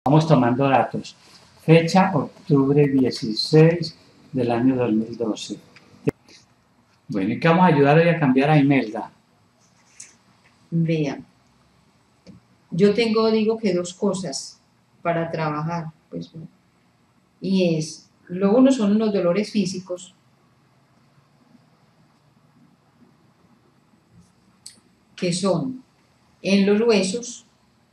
Vamos tomando datos. Fecha, octubre 16 del año 2012. Bueno, ¿y qué vamos a ayudar hoy a cambiar a Imelda? Vean, yo digo que dos cosas para trabajar, pues, y lo uno son los dolores físicos, que son en los huesos,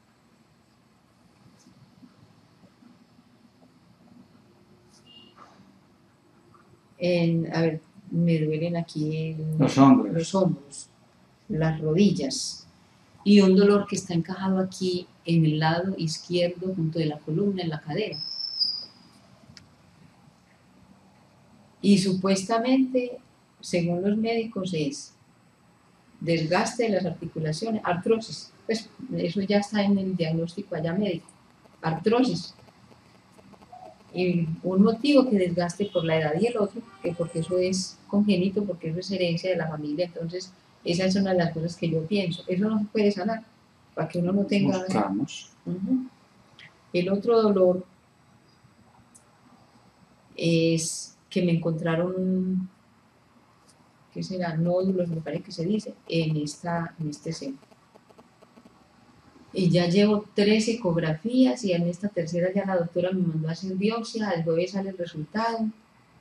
a ver, me duelen aquí los hombros, las rodillas, y un dolor que está encajado aquí en el lado izquierdo junto de la columna, en la cadera. Y supuestamente, según los médicos, es desgaste de las articulaciones, artrosis, pues eso ya está en el diagnóstico allá médico, artrosis. Y un motivo que desgaste por la edad y el otro, que porque eso es congénito, porque eso es herencia de la familia, entonces esa es una de las cosas que yo pienso, eso no se puede sanar, para que uno no tenga... Buscamos. El otro dolor es que me encontraron, ¿qué será? Nódulos, me parece que se dice, en este seno. Y ya llevo 3 ecografías y en esta tercera ya la doctora me mandó a hacer biopsia, el jueves sale el resultado.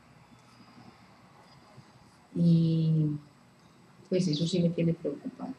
Y pues eso sí me tiene preocupado.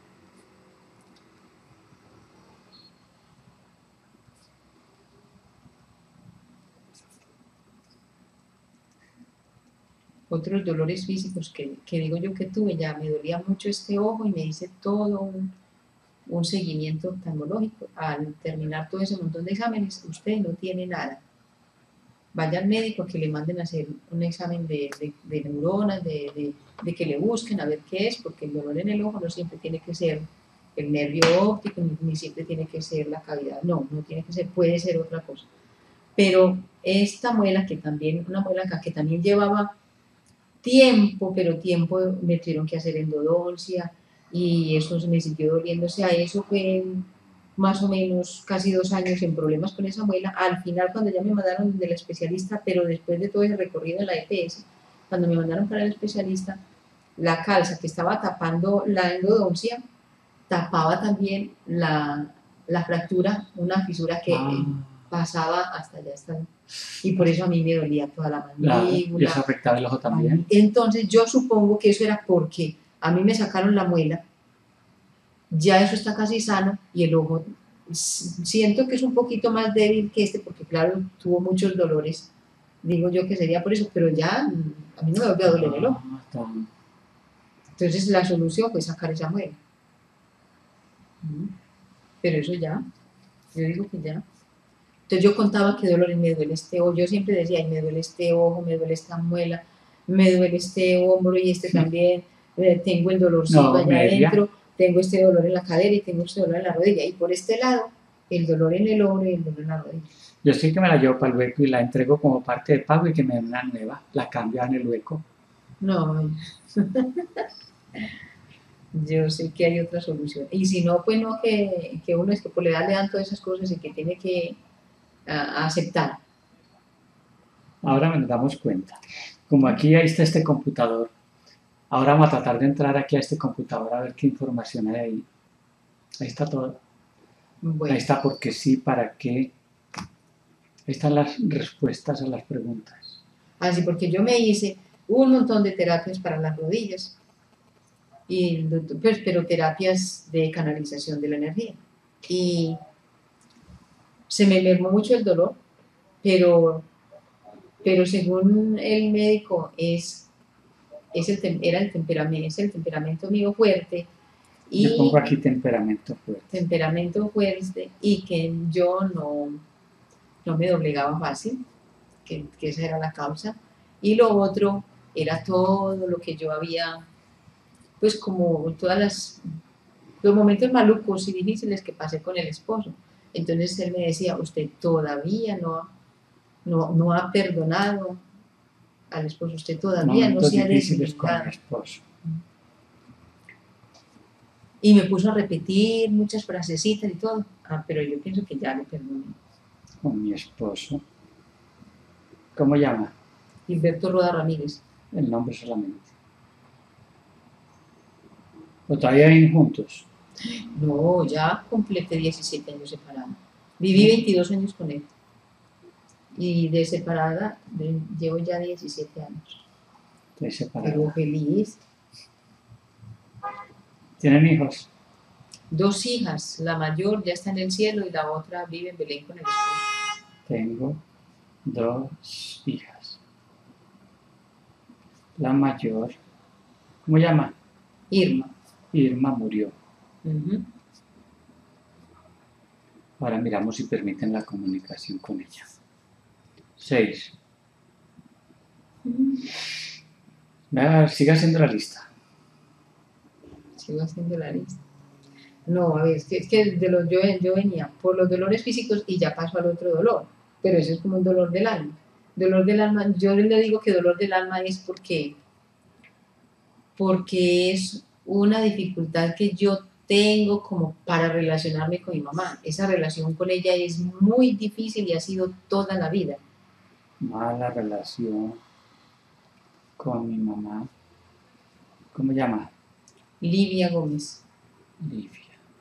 Otros dolores físicos que digo yo que tuve, ya me dolía mucho este ojo y me hice todo un seguimiento oftalmológico. Al terminar todo ese montón de exámenes, usted no tiene nada. Vaya al médico a que le manden a hacer un examen de neuronas, de que le busquen a ver qué es, porque el dolor en el ojo no siempre tiene que ser el nervio óptico, ni siempre tiene que ser la cavidad, no tiene que ser, puede ser otra cosa. Pero esta muela, que también, una muela acá, que también llevaba tiempo, pero tiempo me tuvieron que hacer endodoncia y eso me siguió doliendo, o sea, eso fue más o menos casi 2 años en problemas con esa muela. Al final, cuando ya me mandaron del especialista, pero después de todo ese recorrido en la EPS, cuando me mandaron para el especialista, la calza que estaba tapando la endodoncia tapaba también la fractura, una fisura que pasaba hasta allá. Y por eso a mí me dolía toda la mandíbula. ¿Y eso afectaba el ojo también? Entonces yo supongo que eso era porque a mí me sacaron la muela, ya eso está casi sano y el ojo siento que es un poquito más débil que este porque claro, tuvo muchos dolores, digo yo que sería por eso, pero ya a mí no me volvió a doler el ojo. Entonces la solución fue sacar esa muela. Pero eso ya, yo digo que ya. Entonces yo contaba qué dolores me duele este ojo, yo siempre decía, ay, me duele este ojo, me duele esta muela, me duele este hombro y este también, tengo el dolorcito allá adentro, tengo este dolor en la cadera y tengo este dolor en la rodilla, y por este lado, el dolor en el hombro y el dolor en la rodilla. Yo sí que me la llevo para el hueco y la entrego como parte de pago y que me den una nueva, la cambio en el hueco. No, yo sé que hay otra solución, y si no, pues no, que uno es que por la edad le dan todas esas cosas y que tiene que aceptar. Ahora nos damos cuenta. Como aquí ahí está este computador, ahora vamos a tratar de entrar aquí a este computador a ver qué información hay ahí. Ahí está todo. Bueno. Ahí está porque sí, para qué. Ahí están las respuestas a las preguntas. Así, porque yo me hice un montón de terapias para las rodillas, y, pues, pero terapias de canalización de la energía. Y se me mermó mucho el dolor, pero según el médico es el temperamento mío fuerte. Y yo pongo aquí temperamento fuerte. Temperamento fuerte y que yo no me doblegaba fácil, que esa era la causa. Y lo otro era todo lo que yo había, pues como los momentos malucos y difíciles que pasé con el esposo. Entonces él me decía, usted todavía no ha perdonado al esposo, usted todavía no se ha desligado. Y me puso a repetir muchas frasecitas y todo. Pero yo pienso que ya le perdoné. con mi esposo. ¿Cómo llama? Gilberto Roda Ramírez. El nombre solamente. ¿O todavía viven juntos? No, ya completé 17 años separada. Viví 22 años con él. Y de separada llevo ya 17 años. Estoy separado. Pero feliz. ¿Tienen hijos? 2 hijas, la mayor ya está en el cielo y la otra vive en Belén con el esposo. Tengo 2 hijas. La mayor, ¿cómo llama? Irma. Irma murió. Uh-huh. Ahora miramos si permiten la comunicación con ella. 6. Siga haciendo la lista. Sigo haciendo la lista. No, a ver, es que yo venía por los dolores físicos y ya paso al otro dolor, pero eso es como un dolor del alma. Dolor del alma, yo le digo que dolor del alma es porque es una dificultad que yo tengo como para relacionarme con mi mamá. Esa relación con ella es muy difícil y ha sido toda la vida. Mala relación con mi mamá. ¿Cómo llama? Livia Gómez. Livia.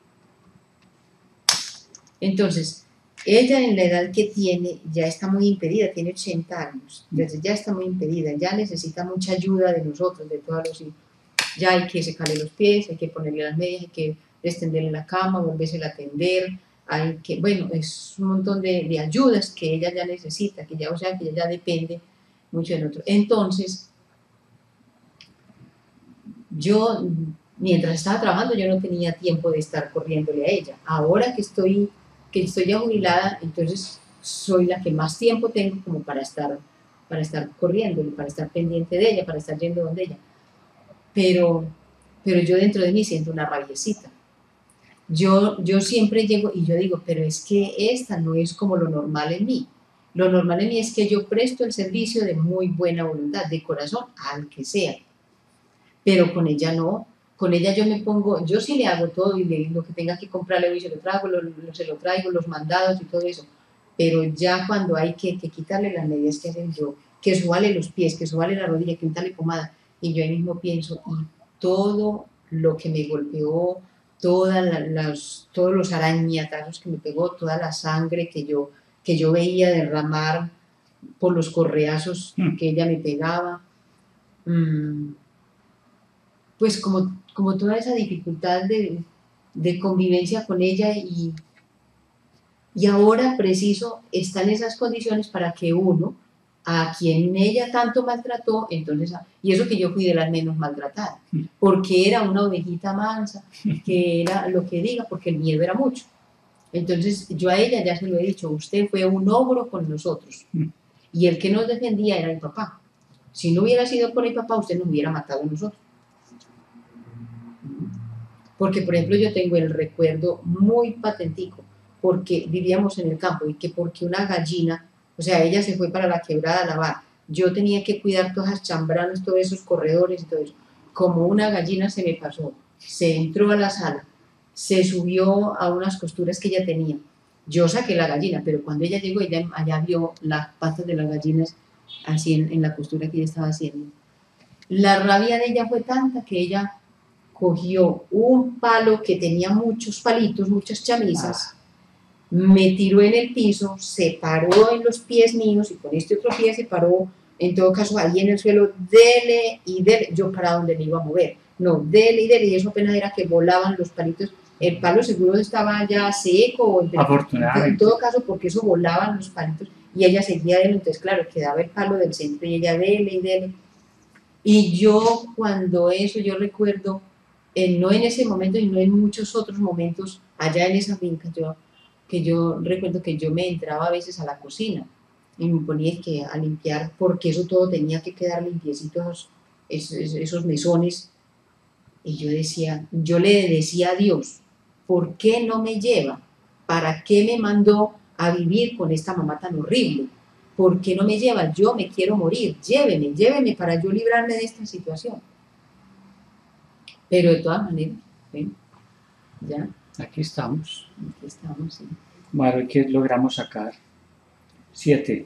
Entonces, ella en la edad que tiene ya está muy impedida, tiene 80 años, entonces ya está muy impedida, ya necesita mucha ayuda de nosotros, de todos los hijos. Ya hay que secarle los pies, hay que ponerle las medias, hay que extenderle la cama, volverse a atender, hay que, bueno, es un montón de ayudas que ella ya necesita, que ya, o sea, que ella ya depende mucho de nosotros. Entonces, yo, mientras estaba trabajando, yo no tenía tiempo de estar corriéndole a ella. Ahora que estoy ya jubilada, entonces soy la que más tiempo tengo como para estar corriéndole, para estar pendiente de ella, para estar yendo donde ella. Pero yo dentro de mí siento una rabiecita. Yo siempre llego y yo digo, pero es que esta no es como lo normal en mí. Lo normal en mí es que yo presto el servicio de muy buena voluntad, de corazón, al que sea. Pero con ella no. Con ella yo me pongo, yo sí le hago todo y lo que tenga que comprarle hoy se lo traigo, los mandados y todo eso. Pero ya cuando hay que quitarle las medidas que hacen yo, que subale los pies, que subale la rodilla, que untarle pomada, y yo ahí mismo pienso, y todo lo que me golpeó, todos los arañatazos que me pegó, toda la sangre que yo veía derramar por los correazos que ella me pegaba, pues como toda esa dificultad de convivencia con ella y ahora preciso está en esas condiciones para que uno, a quien ella tanto maltrató, entonces, y eso que yo fui de las menos maltratadas, porque era una ovejita mansa, que era lo que diga, porque el miedo era mucho. Entonces yo a ella ya se lo he dicho, usted fue un ogro con nosotros, y el que nos defendía era el papá. Si no hubiera sido por el papá, usted nos hubiera matado a nosotros. Porque, por ejemplo, yo tengo el recuerdo muy patentico, porque vivíamos en el campo y que porque una gallina, o sea, ella se fue para la quebrada a lavar, yo tenía que cuidar todas las chambranas, todos esos corredores y todo eso. Como una gallina se me pasó, se entró a la sala, se subió a unas costuras que ella tenía. Yo saqué la gallina, pero cuando ella llegó, ella allá vio las patas de las gallinas así en la costura que ella estaba haciendo. La rabia de ella fue tanta que ella cogió un palo que tenía muchos palitos, muchas chamisas, me tiró en el piso, se paró en los pies míos y con este otro pie se paró, en todo caso ahí en el suelo, dele y dele, yo para donde me iba a mover, no, dele y eso apenas era que volaban los palitos, el palo seguro estaba ya seco, afortunadamente. En todo caso porque eso volaban los palitos y ella seguía dele, entonces claro, quedaba el palo del centro y ella dele y dele. Y yo cuando eso, yo recuerdo, no en ese momento y no en muchos otros momentos allá en esa finca, que yo recuerdo que yo me entraba a veces a la cocina y me ponía a limpiar porque eso todo tenía que quedar limpiecito, esos mesones. Y yo le decía a Dios, ¿por qué no me lleva? ¿Para qué me mandó a vivir con esta mamá tan horrible? ¿Por qué no me lleva? Yo me quiero morir, lléveme para yo librarme de esta situación. Pero de todas maneras, ¿ven? Ya. Aquí estamos. Aquí estamos, sí. Bueno, ¿qué logramos sacar? 7.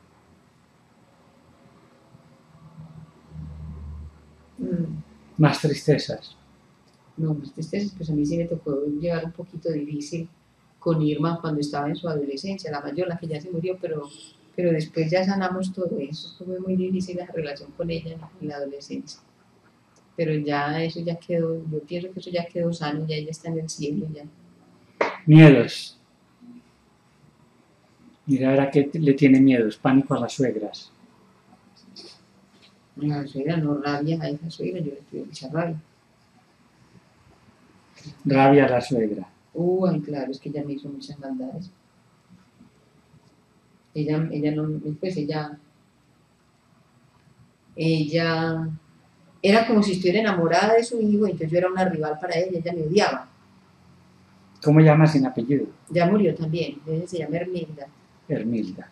Más tristezas. No, más tristezas, pues a mí sí me tocó llevar un poquito difícil con Irma cuando estaba en su adolescencia, la mayor, la que ya se murió, pero después ya sanamos todo eso. Fue muy difícil la relación con ella en la adolescencia. Pero ya eso ya quedó, yo pienso que eso ya quedó sano, ya ella está en el cielo ya. Miedos. Mira, ahora que le tiene miedos, pánico a las suegras. La suegra no, rabia a esa suegra, yo le tuve mucha rabia. Rabia a la suegra. Ay, claro, es que ella me hizo muchas maldades. Ella no, pues ella era como si estuviera enamorada de su hijo, entonces yo era una rival para ella me odiaba. ¿Cómo llama sin apellido? Ya murió también, ella se llama Hermilda. Hermilda.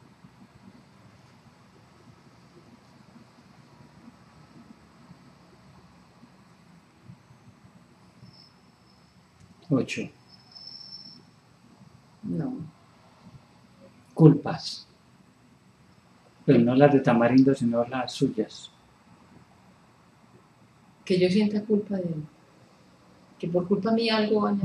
Ocho. No. Culpas. Pero no las de Tamarindo, sino las suyas. Que yo sienta culpa de él. Que por culpa mía algo van a...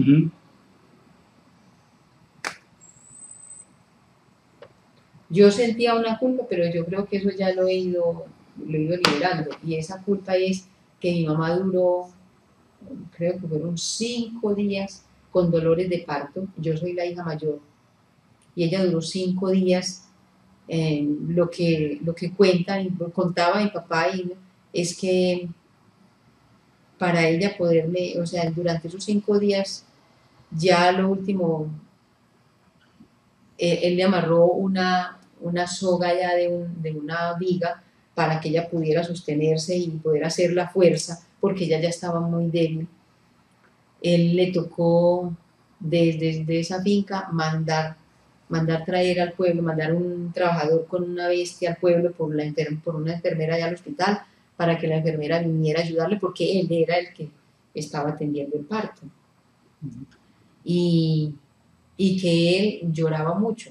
Yo sentía una culpa, pero yo creo que eso ya lo he ido liberando. Y esa culpa es que mi mamá duró, creo que fueron 5 días con dolores de parto. Yo soy la hija mayor. Y ella duró 5 días. Lo que cuenta y contaba mi papá es que para ella poderme, o sea, durante esos 5 días, ya lo último, él le amarró una soga ya de una viga para que ella pudiera sostenerse y poder hacer la fuerza, porque ella ya estaba muy débil. Él le tocó desde esa finca mandar traer al pueblo, mandar un trabajador con una bestia al pueblo por una enfermera allá al hospital, para que la enfermera viniera a ayudarle, porque él era el que estaba atendiendo el parto. Y que él lloraba mucho.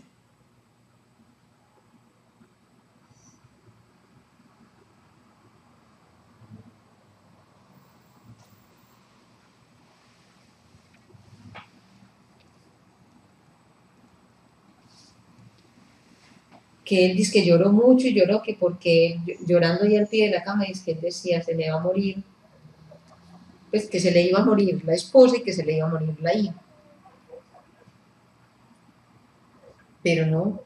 Que él dice que lloró mucho y lloró que porque llorando ahí al pie de la cama, dice que él decía se le va a morir, pues que se le iba a morir la esposa y que se le iba a morir la hija. Pero no.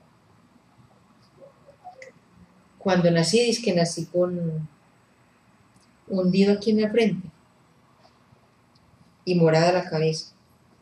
Cuando nací, dice que nací con hundido aquí en la frente y morada la cabeza.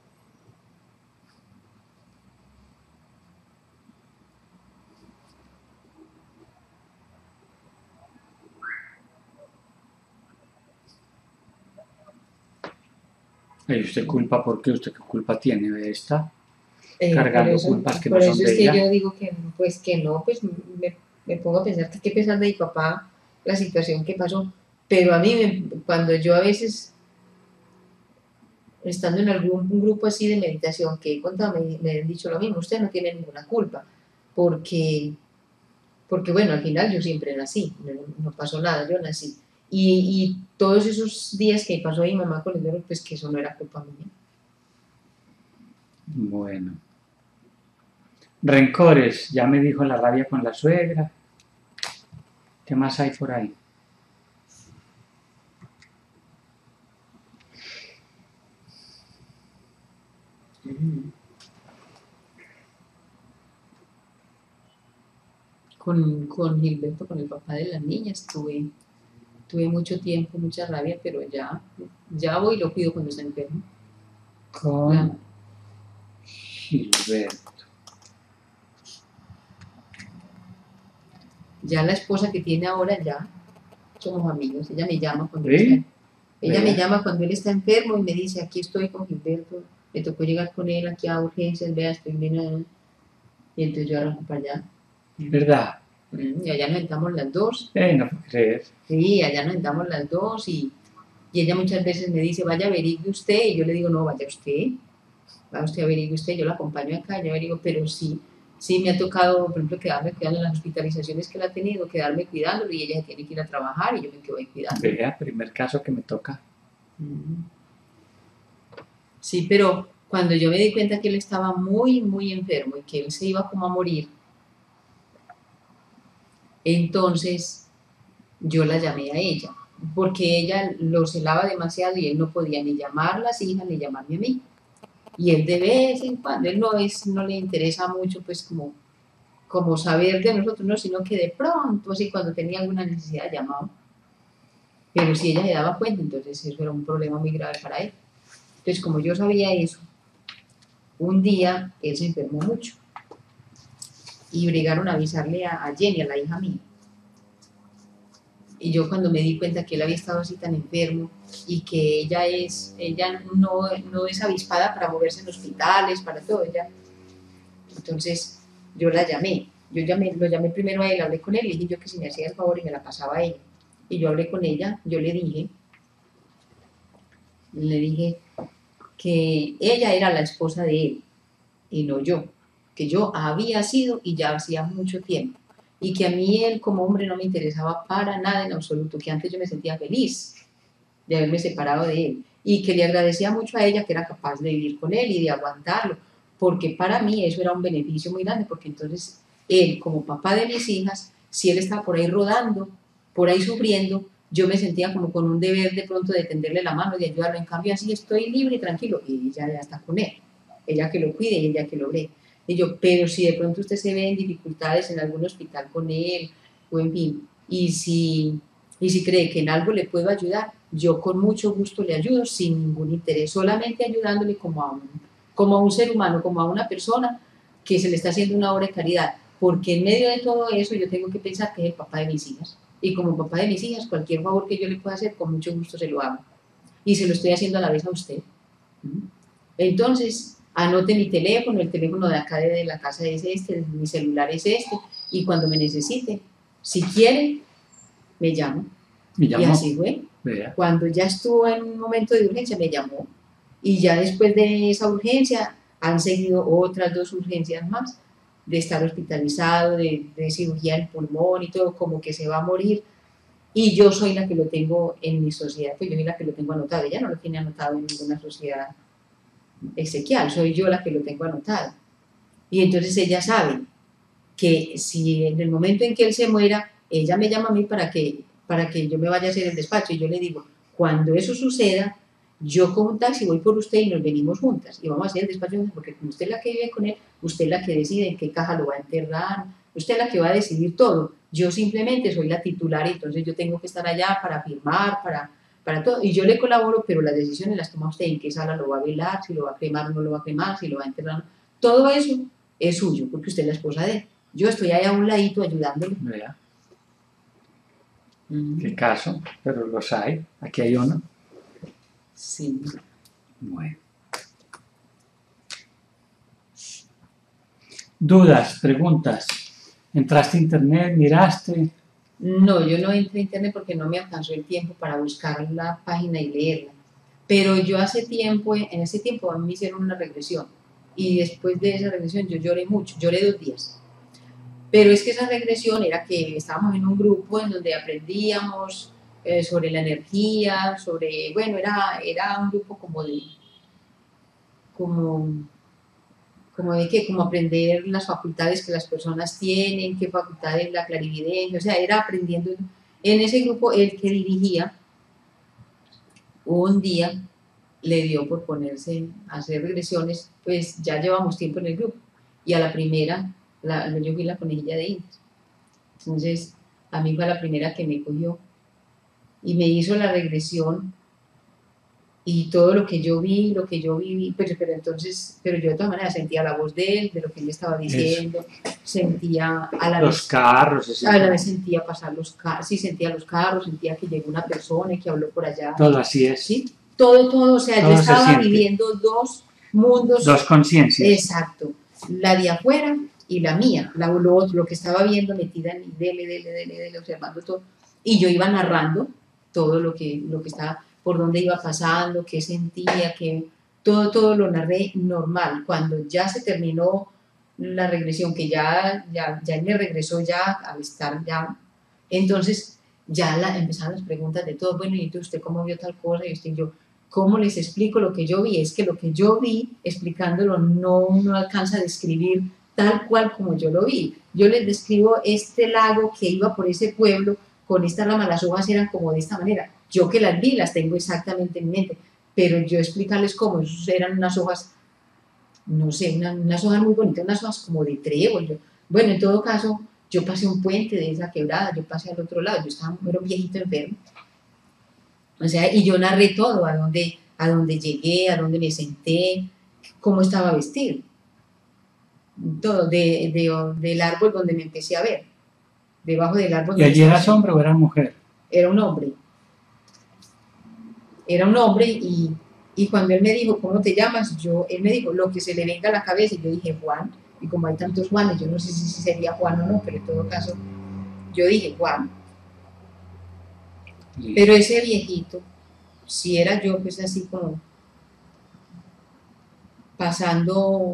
¿Y usted culpa por qué? ¿Usted qué culpa tiene de esta? Cargando culpas que no son de ella. Por eso es que yo digo que pues que no, pues me pongo a pensar que qué pesar de mi papá la situación que pasó. Pero a mí, cuando yo a veces, estando en algún grupo así de meditación que he contado, me han dicho lo mismo, usted no tiene ninguna culpa, porque bueno, al final yo siempre nací, no pasó nada, yo nací. Y todos esos días que pasó mi mamá con el dolor, pues que eso no era culpa mía. Bueno. Rencores, ya me dijo la rabia con la suegra. ¿Qué más hay por ahí? Con Gilberto, con el papá de las niñas, tuve mucho tiempo, mucha rabia, pero ya voy y lo cuido cuando está enfermo. Con Gilberto. Ya la esposa que tiene ahora, ya somos amigos. Ella me llama cuando me llama cuando él está enfermo y me dice, aquí estoy con Gilberto, me tocó llegar con él aquí a urgencias, vea, estoy bien. Y entonces yo arranco para allá. ¿Verdad? Y allá nos sentamos las dos. No puedo creer. Sí, allá nos sentamos las dos y ella muchas veces me dice, vaya, averigüe usted, y yo le digo, no, vaya usted a averiguar usted, yo la acompaño acá, yo averiguo, pero sí, Sí, me ha tocado, por ejemplo, quedarme cuidando en las hospitalizaciones que él ha tenido, quedarme cuidándolo y ella se tiene que ir a trabajar y yo me quedo ahí cuidando. Vea, primer caso que me toca. Sí, pero cuando yo me di cuenta que él estaba muy, muy enfermo y que él se iba como a morir, entonces yo la llamé a ella, porque ella lo celaba demasiado y él no podía ni llamar a las hijas ni llamarme a mí. Y él de vez en cuando, él no le interesa mucho pues como saber de nosotros, no, sino que de pronto, así cuando tenía alguna necesidad llamaba. Pero si ella se daba cuenta, entonces eso era un problema muy grave para él. Entonces, como yo sabía eso, un día él se enfermó mucho y obligaron a avisarle a Jenny, a la hija mía. Y yo cuando me di cuenta que él había estado así tan enfermo y que ella no es avispada para moverse en hospitales, para todo, entonces yo la llamé. Lo llamé primero a él, hablé con él, le dije yo que si me hacía el favor y me la pasaba a ella. Y yo hablé con ella, yo le dije que ella era la esposa de él y no yo, que yo había sido y ya hacía mucho tiempo, y que a mí él como hombre no me interesaba para nada en absoluto, que antes yo me sentía feliz de haberme separado de él y que le agradecía mucho a ella que era capaz de vivir con él y de aguantarlo, porque para mí eso era un beneficio muy grande, porque entonces él como papá de mis hijas, si él estaba por ahí rodando, por ahí sufriendo, yo me sentía como con un deber de pronto de tenderle la mano, de ayudarlo. En cambio así estoy libre y tranquilo, y ella ya está con él, ella que lo cuide y ella que lo ve. Y yo, pero si de pronto usted se ve en dificultades en algún hospital con él, o en fin, y si cree que en algo le puedo ayudar, yo con mucho gusto le ayudo sin ningún interés, solamente ayudándole como a un ser humano, como a una persona que se le está haciendo una obra de caridad, porque en medio de todo eso yo tengo que pensar que es el papá de mis hijas, y como papá de mis hijas, cualquier favor que yo le pueda hacer, con mucho gusto se lo hago, y se lo estoy haciendo a la vez a usted. Entonces, anote mi teléfono, el teléfono de acá de la casa es este, mi celular es este, y cuando me necesite, si quiere, me llama. Y así fue. Vea. Cuando ya estuvo en un momento de urgencia, me llamó. Y ya después de esa urgencia, han seguido otras 2 urgencias más, de estar hospitalizado, de cirugía del pulmón y todo, como que se va a morir. Y yo soy la que lo tengo en mi sociedad, pues yo soy la que lo tengo anotado. Ella no lo tiene anotado en ninguna sociedad exequial, soy yo la que lo tengo anotado. Y entonces ella sabe que si en el momento en que él se muera, ella me llama a mí para que yo me vaya a hacer el despacho, y yo le digo, cuando eso suceda, yo con un taxi voy por usted y nos venimos juntas y vamos a hacer el despacho, porque como usted es la que vive con él, usted es la que decide en qué caja lo va a enterrar, usted es la que va a decidir todo, yo simplemente soy la titular y entonces yo tengo que estar allá para firmar, para todo, y yo le colaboro, pero las decisiones las toma usted, en qué sala lo va a velar, si lo va a cremar o no lo va a cremar, si lo va a enterrar, todo eso es suyo, porque usted es la esposa de él. Yo estoy ahí a un ladito ayudándole. Vea. ¿Qué caso? Pero los hay. Aquí hay uno. Sí. Bueno. Dudas, preguntas. ¿Entraste a internet? ¿Miraste? No, yo no entré a internet porque no me alcanzó el tiempo para buscar la página y leerla. Pero yo en ese tiempo a mí me hicieron una regresión. Y después de esa regresión yo lloré mucho, lloré 2 días. Pero es que esa regresión era que estábamos en un grupo en donde aprendíamos sobre la energía, bueno, era un grupo como aprender las facultades que las personas tienen, qué facultades, la clarividencia, o sea, era aprendiendo. En ese grupo, el que dirigía, un día le dio por ponerse a hacer regresiones, pues ya llevamos tiempo en el grupo, y a la primera, yo fui la conejilla de Indias. Entonces, a mí fue la primera que me cogió y me hizo la regresión y todo lo que yo vi, lo que yo viví, pero yo de todas maneras sentía la voz de él, de lo que él me estaba diciendo, sentía a la los carros, a la vez sentía pasar los carros, sí, sentía los carros, sentía que llegó una persona y que habló por allá. Todo así es. Sí, todo, o sea, todo yo estaba viviendo 2 mundos. 2 conciencias. Exacto, la de afuera y la mía, lo que estaba viendo, metida en dele, observando todo, y yo iba narrando todo lo que estaba, por dónde iba pasando, qué sentía, todo lo narré normal. Cuando ya se terminó la regresión, que ya él me regresó ya al estar ya, entonces ya empezaron las preguntas de todo, bueno, ¿y usted cómo vio tal cosa? Y usted y yo, ¿cómo les explico lo que yo vi? Es que lo que yo vi, explicándolo, no alcanza a describir tal cual como yo lo vi. Yo les describo este lago que iba por ese pueblo, con esta rama, las hojas eran como de esta manera. Yo que las vi, las tengo exactamente en mente, pero yo explicarles cómo, eran unas hojas, no sé, unas hojas muy bonitas, unas hojas como de trébol. Bueno, en todo caso, yo pasé un puente de esa quebrada, yo pasé al otro lado, era un viejito enfermo. O sea, y yo narré todo, a dónde llegué, a dónde me senté, cómo estaba vestido. Todo, del árbol donde me empecé a ver. Debajo del árbol. ¿Y allí eras hombre o eras mujer? Era un hombre. Era un hombre y cuando él me dijo, ¿cómo te llamas? Él me dijo, lo que se le venga a la cabeza. Y yo dije, Juan. Y como hay tantos Juanes, yo no sé si sería Juan o no, pero en todo caso, yo dije, Juan. Sí. Pero ese viejito, si era yo, pues así como pasando,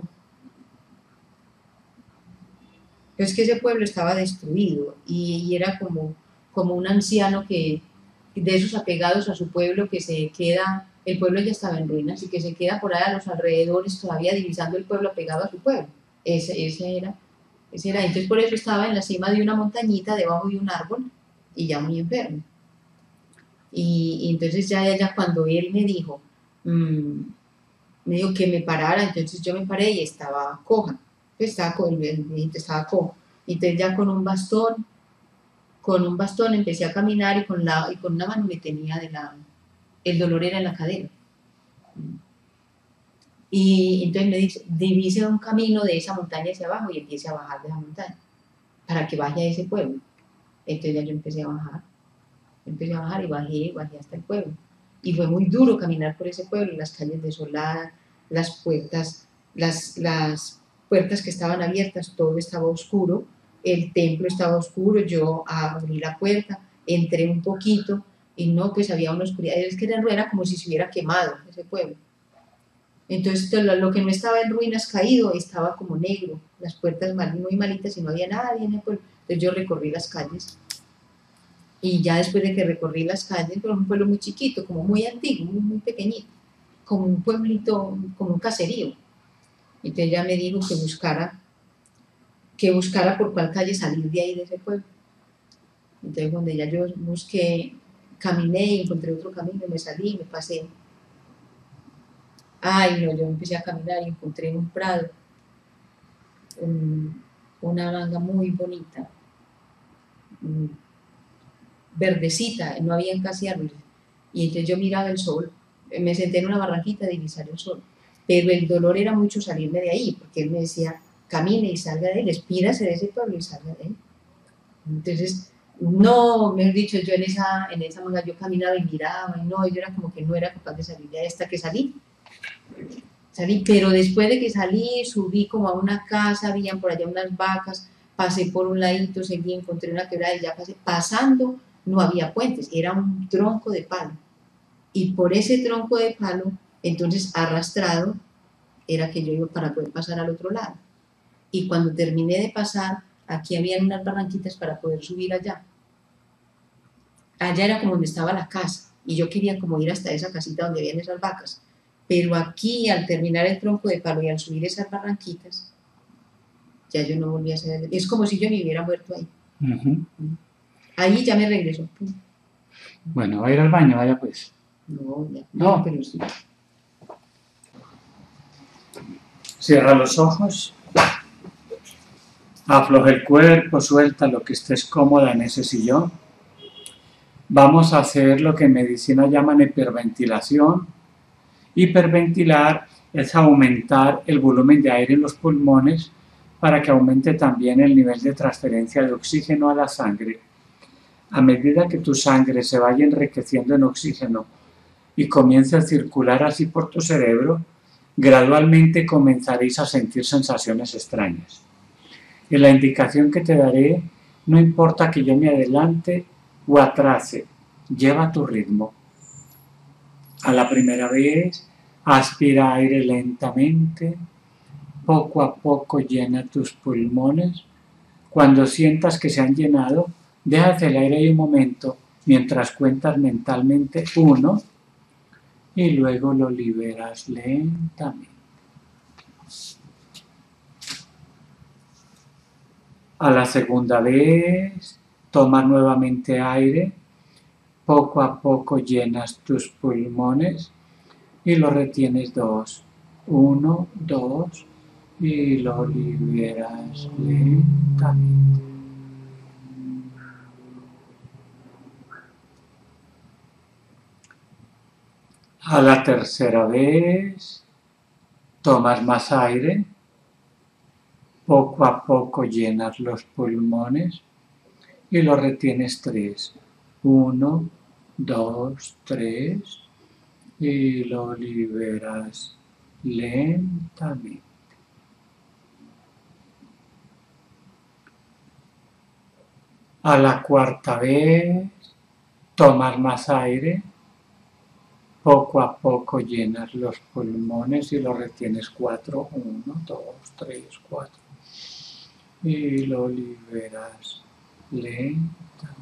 pues que ese pueblo estaba destruido y era como un anciano que, de esos apegados a su pueblo, que se queda, el pueblo ya estaba en ruinas y que se queda por ahí a los alrededores todavía divisando el pueblo apegado a su pueblo. Ese era. Entonces por eso estaba en la cima de una montañita, debajo de un árbol y ya muy enfermo. Y entonces ya cuando él me dijo que me parara, entonces yo me paré y estaba coja, estaba cojo. Entonces ya con un bastón empecé a caminar y con una mano me tenía el dolor era en la cadera. Y entonces me dice, divise un camino de esa montaña hacia abajo y empiece a bajar de esa montaña para que vaya a ese pueblo. Entonces ya yo empecé a bajar y bajé hasta el pueblo. Y fue muy duro caminar por ese pueblo, las calles desoladas, las puertas que estaban abiertas, todo estaba oscuro, el templo estaba oscuro, yo abrí la puerta, entré un poquito y no, pues había una oscuridad, es que era como si se hubiera quemado ese pueblo. Entonces lo que no estaba en ruinas caído estaba como negro, las puertas muy malitas y no había nadie en el pueblo. Entonces yo recorrí las calles. Y ya después de que recorrí las calles, pero un pueblo muy chiquito, como muy antiguo, muy pequeñito, como un pueblito, como un caserío. Entonces ya me dijo que buscara por cuál calle salir de ahí, de ese pueblo. Entonces cuando ya yo busqué, caminé y encontré otro camino, me salí, me pasé. Ay, no, yo empecé a caminar y encontré en un prado una manga muy bonita, verdecita, no había casi árboles. Y entonces yo miraba el sol, me senté en una barranquita a divisar el sol. Pero el dolor era mucho salirme de ahí, porque él me decía, camine y salga de él, despídase de ese pueblo y salga de él. Entonces, no, mejor dicho, yo en esa manga yo caminaba y miraba, y no, yo era como que no era capaz de salir de ahí hasta que salí, pero después de que salí, subí como a una casa, habían por allá unas vacas, pasé por un ladito, seguí, encontré una quebrada y ya pasando, no había puentes, era un tronco de palo. Y por ese tronco de palo, entonces arrastrado, era que yo iba para poder pasar al otro lado. Y cuando terminé de pasar, aquí había unas barranquitas para poder subir allá. Allá era como donde estaba la casa, y yo quería como ir hasta esa casita donde habían esas vacas. Pero aquí, al terminar el tronco de palo y al subir esas barranquitas, ya yo no volví a saber. Es como si yo me hubiera muerto ahí. Ahí ya me regresó. Bueno, va a ir al baño, vaya pues. No, pero sí. Cierra los ojos. Afloja el cuerpo, suelta lo que estés cómoda en ese sillón. Vamos a hacer lo que en medicina llaman hiperventilación. Hiperventilar es aumentar el volumen de aire en los pulmones para que aumente también el nivel de transferencia de oxígeno a la sangre. A medida que tu sangre se vaya enriqueciendo en oxígeno y comience a circular así por tu cerebro, gradualmente comenzaréis a sentir sensaciones extrañas. En la indicación que te daré, no importa que yo me adelante o atrase, lleva tu ritmo. A la primera vez, aspira aire lentamente, Poco a poco llena tus pulmones. Cuando sientas que se han llenado, dejas el aire ahí un momento mientras cuentas mentalmente 1 y luego lo liberas lentamente. A la segunda vez, tomas nuevamente aire. Poco a poco llenas tus pulmones y lo retienes 2. 1, 2 y lo liberas lentamente. A la tercera vez, tomas más aire. Poco a poco llenas los pulmones y lo retienes 3. 1, 2, 3 y lo liberas lentamente. A la cuarta vez, tomas más aire. Poco a poco llenas los pulmones y lo retienes 4. 1, 2, 3, 4 y lo liberas lentamente.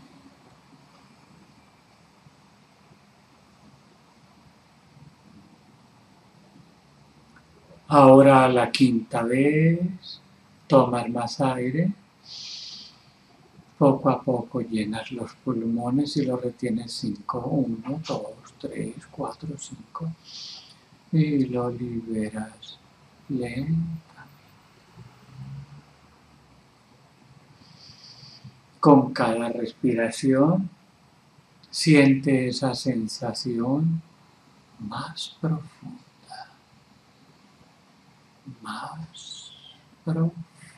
Ahora a la quinta vez, tomas más aire. Poco a poco llenas los pulmones y lo retienes 5. 1, 2, 3, 4, 5 y lo liberas lentamente. Con cada respiración, siente esa sensación más profunda, más profunda.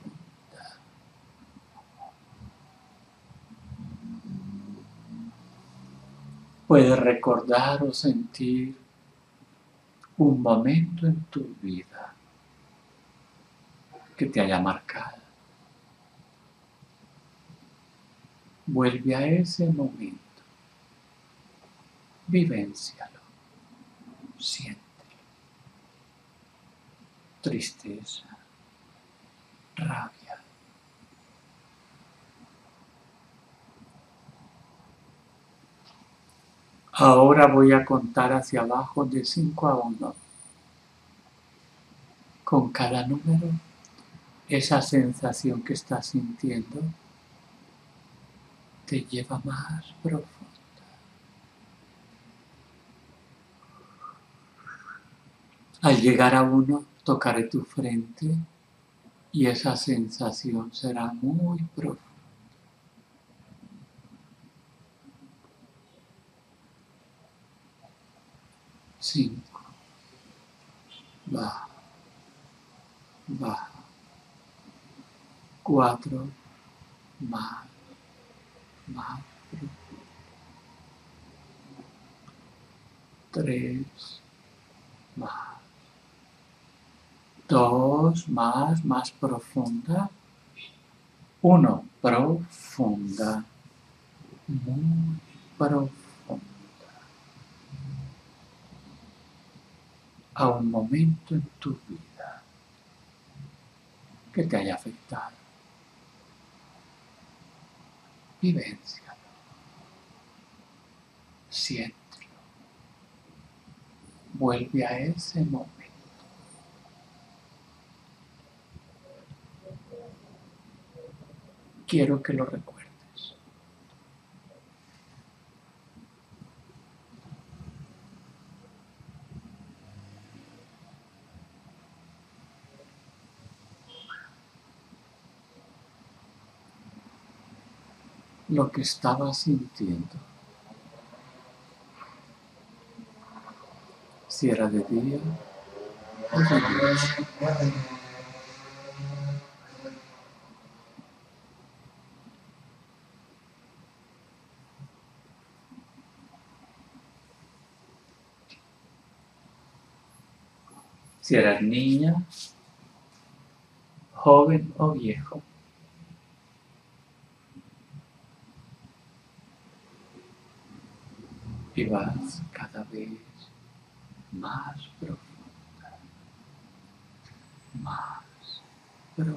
Puedes recordar o sentir un momento en tu vida que te haya marcado. Vuelve a ese momento, vivéncialo, siéntelo. Tristeza, rabia. Ahora voy a contar hacia abajo de 5 a 1. Con cada número, esa sensación que estás sintiendo te lleva más profundo. Al llegar a 1, tocaré tu frente y esa sensación será muy profunda. 5, baja, baja. 4, más profundo. 3, más. 2, más profunda. 1, profunda, muy profunda. A un momento en tu vida que te haya afectado. Vivéncialo, siéntelo. Vuelve a ese momento. Quiero que lo recuerdes. Lo que estabas sintiendo. Si era de día o de noche. Si eras niña, joven o viejo. Y vas cada vez más profunda, más Pero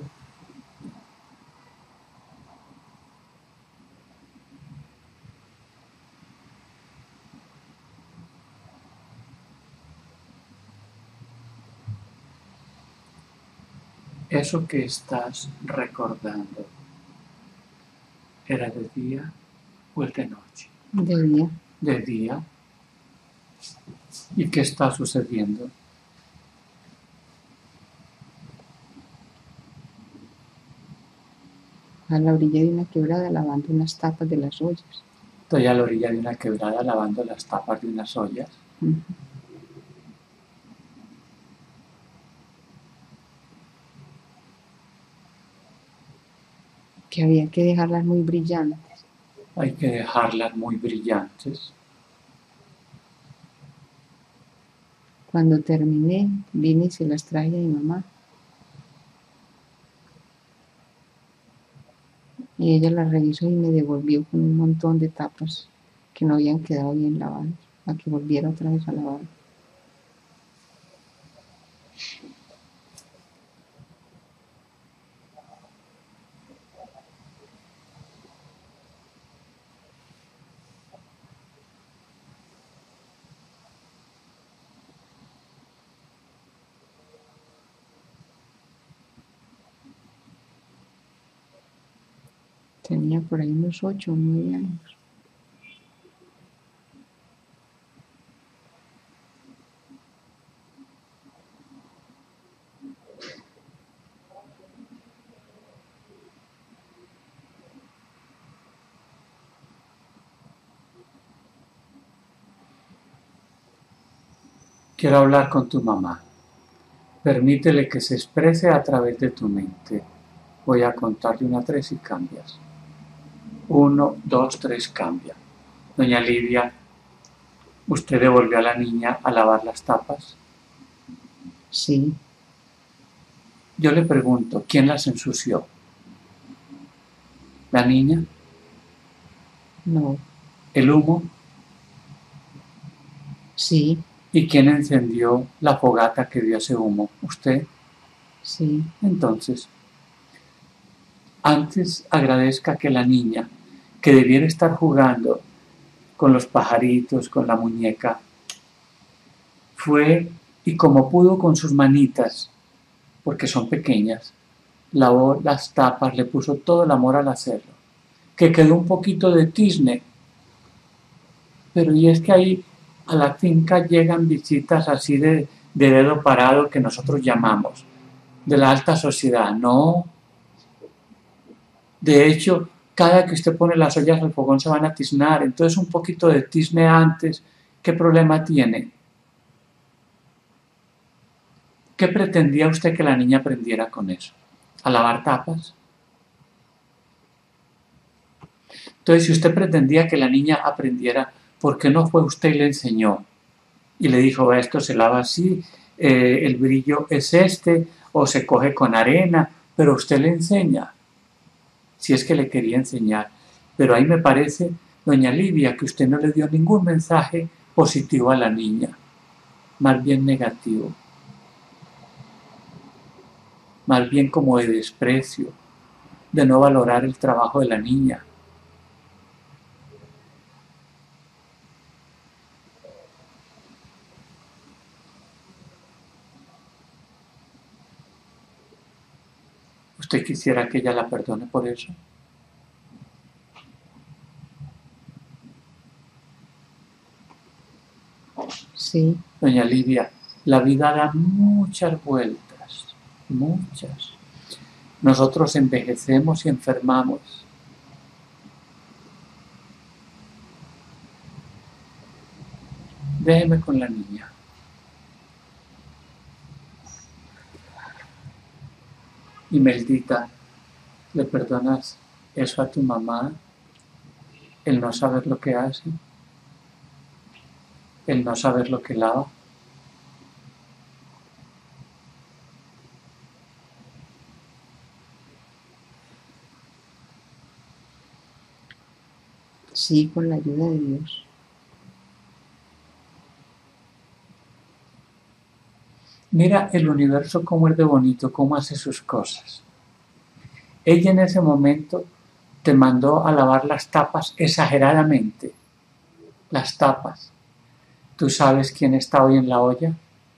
eso que estás recordando, ¿era de día o es de noche? De día. De día. ¿Y qué está sucediendo? A la orilla de una quebrada lavando unas tapas de las ollas. Estoy a la orilla de una quebrada lavando las tapas de unas ollas. Que había que dejarlas muy brillantes. Hay que dejarlas muy brillantes. Cuando terminé, vine y se las traje a mi mamá. Y ella las revisó y me devolvió con un montón de tapas que no habían quedado bien lavadas, a que volviera otra vez a lavar. Tenía por ahí unos 8 o 9 años. Quiero hablar con tu mamá. Permítele que se exprese a través de tu mente. Voy a contar de 1 a 3 y cambias. 1, 2, 3, cambia. Doña Lidia, ¿usted devolvió a la niña a lavar las tapas? Sí. Yo le pregunto, ¿quién las ensució? ¿La niña? No. ¿El humo? Sí. ¿Y quién encendió la fogata que dio ese humo? ¿Usted? Sí. Entonces, antes agradezca que la niña, que debiera estar jugando con los pajaritos, con la muñeca, fue y como pudo con sus manitas, porque son pequeñas, lavó las tapas, le puso todo el amor al hacerlo, que quedó un poquito de tizne, pero y es que ahí a la finca llegan visitas así de dedo parado que nosotros llamamos, de la alta sociedad, no. De hecho, cada que usted pone las ollas al fogón se van a tiznar, entonces un poquito de tizne antes, ¿qué problema tiene? ¿Qué pretendía usted que la niña aprendiera con eso? ¿A lavar tapas? Entonces, si usted pretendía que la niña aprendiera, ¿por qué no fue usted y le enseñó? Y le dijo, esto se lava así, el brillo es este, o se coge con arena, pero usted le enseña, si es que le quería enseñar. Pero ahí me parece, doña Livia, que usted no le dio ningún mensaje positivo a la niña, más bien negativo, más bien como de desprecio, de no valorar el trabajo de la niña. ¿Usted quisiera que ella la perdone por eso? Sí. Doña Lidia, la vida da muchas vueltas, muchas. Nosotros envejecemos y enfermamos. Déjeme con la niña. Imeldita, ¿le perdonas eso a tu mamá? El no saber lo que hace, el no saber lo que lava. Sí, con la ayuda de Dios. Mira el universo cómo es de bonito, cómo hace sus cosas. ella en ese momento te mandó a lavar las tapas exageradamente. Las tapas. ¿Tú sabes quién está hoy en la olla?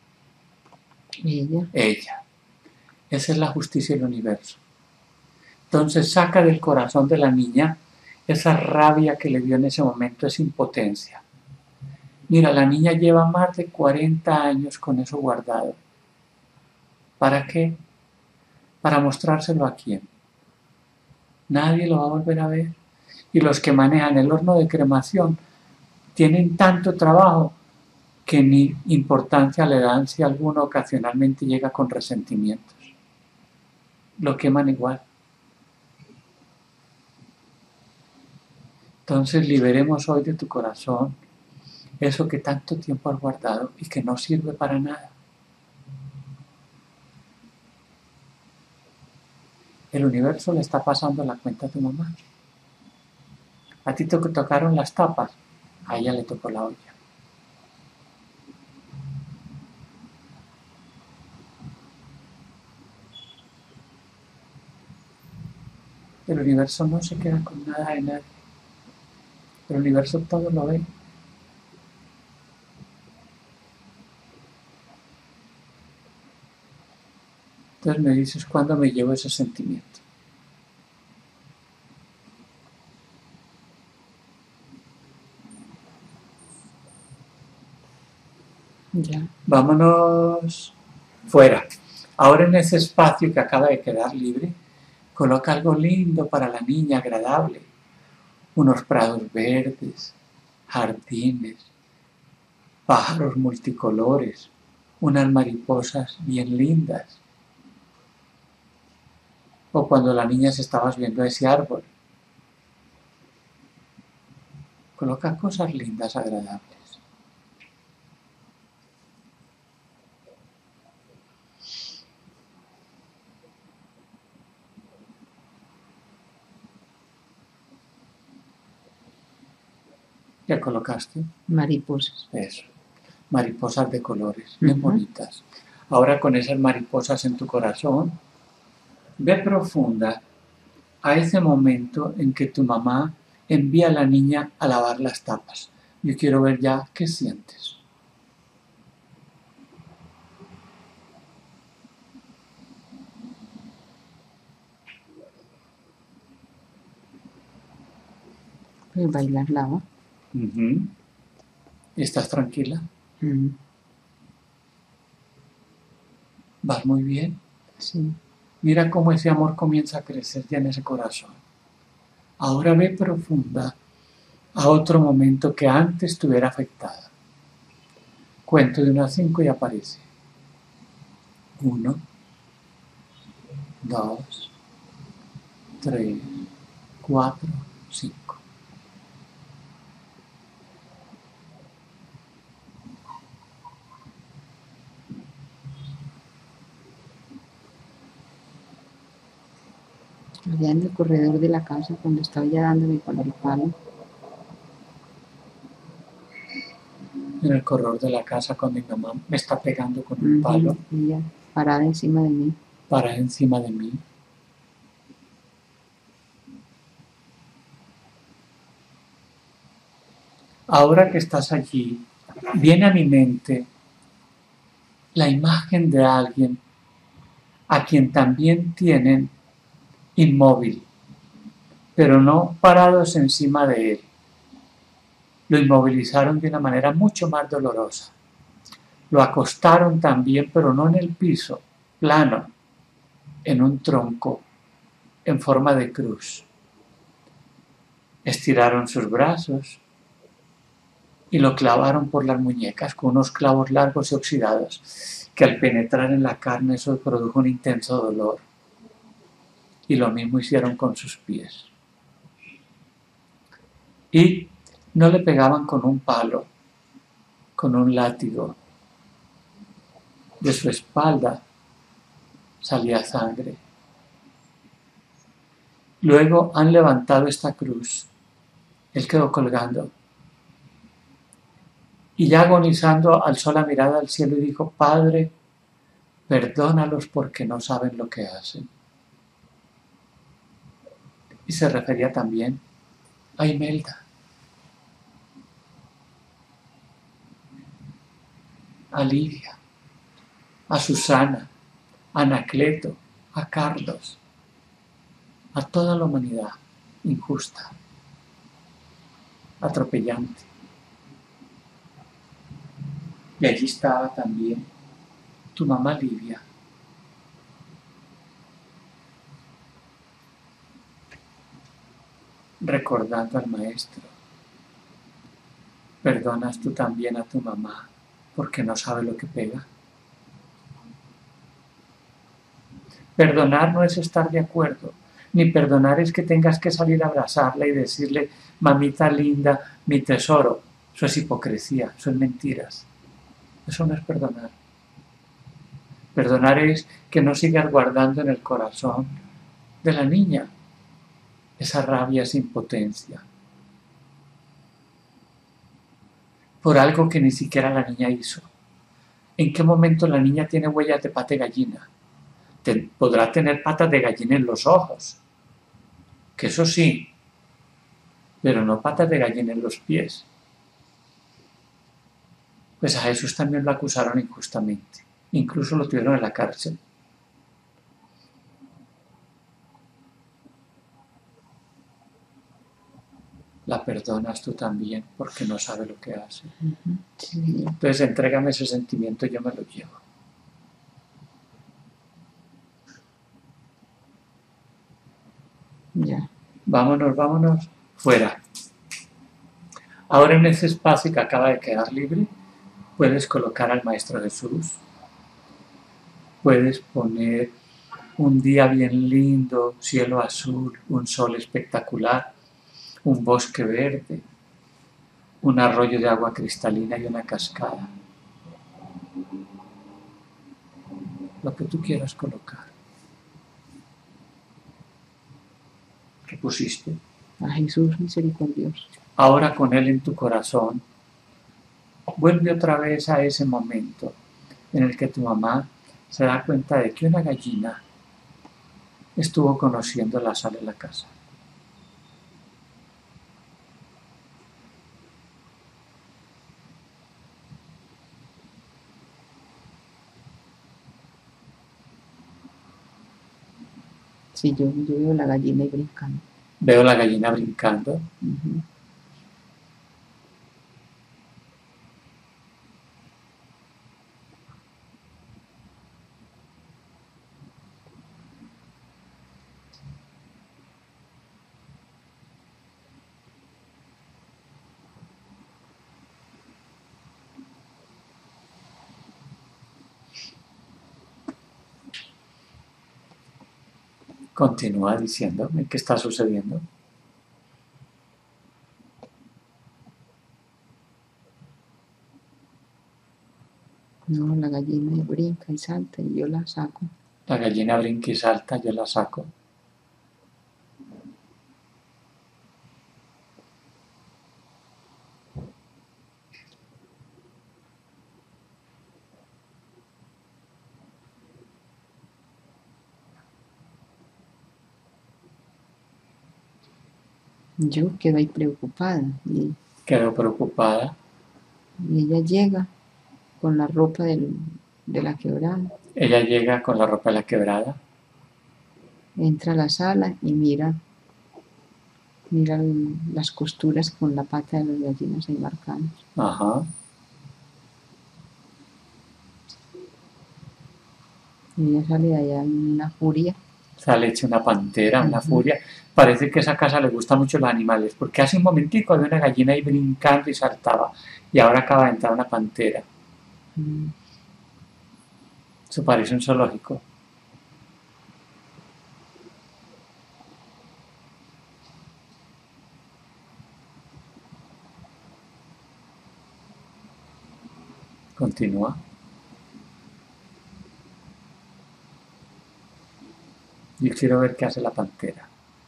Ella. Ella. Esa es la justicia del universo. Entonces saca del corazón de la niña esa rabia que le dio en ese momento, esa impotencia. Mira, la niña lleva más de 40 años con eso guardado. ¿Para qué? Para mostrárselo a quién. Nadie lo va a volver a ver. Y los que manejan el horno de cremación tienen tanto trabajo que ni importancia le dan si alguno ocasionalmente llega con resentimientos. Lo queman igual. Entonces liberemos hoy de tu corazón eso que tanto tiempo has guardado y que no sirve para nada. El universo le está pasando la cuenta a tu mamá. A ti te tocaron las tapas, a ella le tocó la olla. El universo no se queda con nada de nadie. El universo todo lo ve. Entonces me dices, ¿cuándo me llevo ese sentimiento? Ya. Vámonos fuera. Ahora en ese espacio que acaba de quedar libre, coloca algo lindo para la niña, agradable. Unos prados verdes, jardines, pájaros multicolores, unas mariposas bien lindas. O cuando la niña se estaba subiendo a ese árbol. Coloca cosas lindas, agradables. ¿Ya colocaste? Mariposas. Eso. Mariposas de colores, bien bonitas. Ahora con esas mariposas en tu corazón, ve profunda a ese momento en que tu mamá envía a la niña a lavar las tapas. Yo quiero ver ya qué sientes. Pues bailar lava. ¿Estás tranquila? ¿Vas muy bien? Sí. Mira cómo ese amor comienza a crecer ya en ese corazón. Ahora ve profunda a otro momento que antes estuviera afectada. Cuento de 1 a 5 y aparece. 1, 2, 3, 4, 5. Allá en el corredor de la casa, cuando estaba ya dándome con el palo. En el corredor de la casa cuando mi mamá me está pegando con un palo. Ella parada encima de mí. Parada encima de mí. Ahora que estás allí, viene a mi mente la imagen de alguien a quien también tienen inmóvil, pero no parados encima de él. Lo inmovilizaron de una manera mucho más dolorosa. Lo acostaron también, pero no en el piso, plano, en un tronco, en forma de cruz. Estiraron sus brazos y lo clavaron por las muñecas con unos clavos largos y oxidados, que al penetrar en la carne eso produjo un intenso dolor. Y lo mismo hicieron con sus pies. Y no le pegaban con un palo, con un látigo. De su espalda salía sangre. Luego han levantado esta cruz. Él quedó colgando. Y ya agonizando alzó la mirada al cielo y dijo: Padre, perdónalos porque no saben lo que hacen. Y se refería también a Imelda, a Lidia, a Susana, a Anacleto, a Carlos, a toda la humanidad injusta, atropellante. Y allí estaba también tu mamá Livia, recordando al maestro. ¿Perdonas tú también a tu mamá porque no sabe lo que pega? Perdonar no es estar de acuerdo, ni perdonar es que tengas que salir a abrazarla y decirle, mamita linda, mi tesoro. Eso es hipocresía, eso es mentiras. Eso no es perdonar. Perdonar es que no sigas guardando en el corazón de la niña esa rabia, esa impotencia, por algo que ni siquiera la niña hizo. ¿En qué momento la niña tiene huellas de pata de gallina? Podrá tener patas de gallina en los ojos, que eso sí, pero no patas de gallina en los pies. Pues a Jesús también lo acusaron injustamente, incluso lo tuvieron en la cárcel. La perdonas tú también porque no sabe lo que hace. Sí. Entonces entrégame ese sentimiento y yo me lo llevo. Ya. Vámonos, fuera. Ahora en ese espacio que acaba de quedar libre, puedes colocar al Maestro Jesús. Puedes poner un día bien lindo, cielo azul, un sol espectacular, un bosque verde, un arroyo de agua cristalina y una cascada. Lo que tú quieras colocar. ¿Qué pusiste? A Jesús misericordioso. Ahora con Él en tu corazón, vuelve otra vez a ese momento en el que tu mamá se da cuenta de que una gallina estuvo conociendo la sal en la casa. Sí, yo veo la gallina y brincando. Veo la gallina brincando. Uh-huh. Continúa diciéndome qué está sucediendo. No, la gallina brinca y salta y yo la saco. La gallina brinca y salta, yo la saco. Yo quedo ahí preocupada y Quedó preocupada. ella llega con la ropa de la quebrada. Ella llega con la ropa de la quebrada. Entra a la sala y mira las costuras con la pata de las gallinas ahí marcadas. Ajá. Y ella sale de allá en una furia. Sale hecha una pantera, una furia. Parece que esa casa le gusta mucho los animales, porque hace un momentico había una gallina ahí brincando y saltaba, y ahora acaba de entrar una pantera. Eso parece un zoológico. Continúa. Yo quiero ver qué hace la pantera.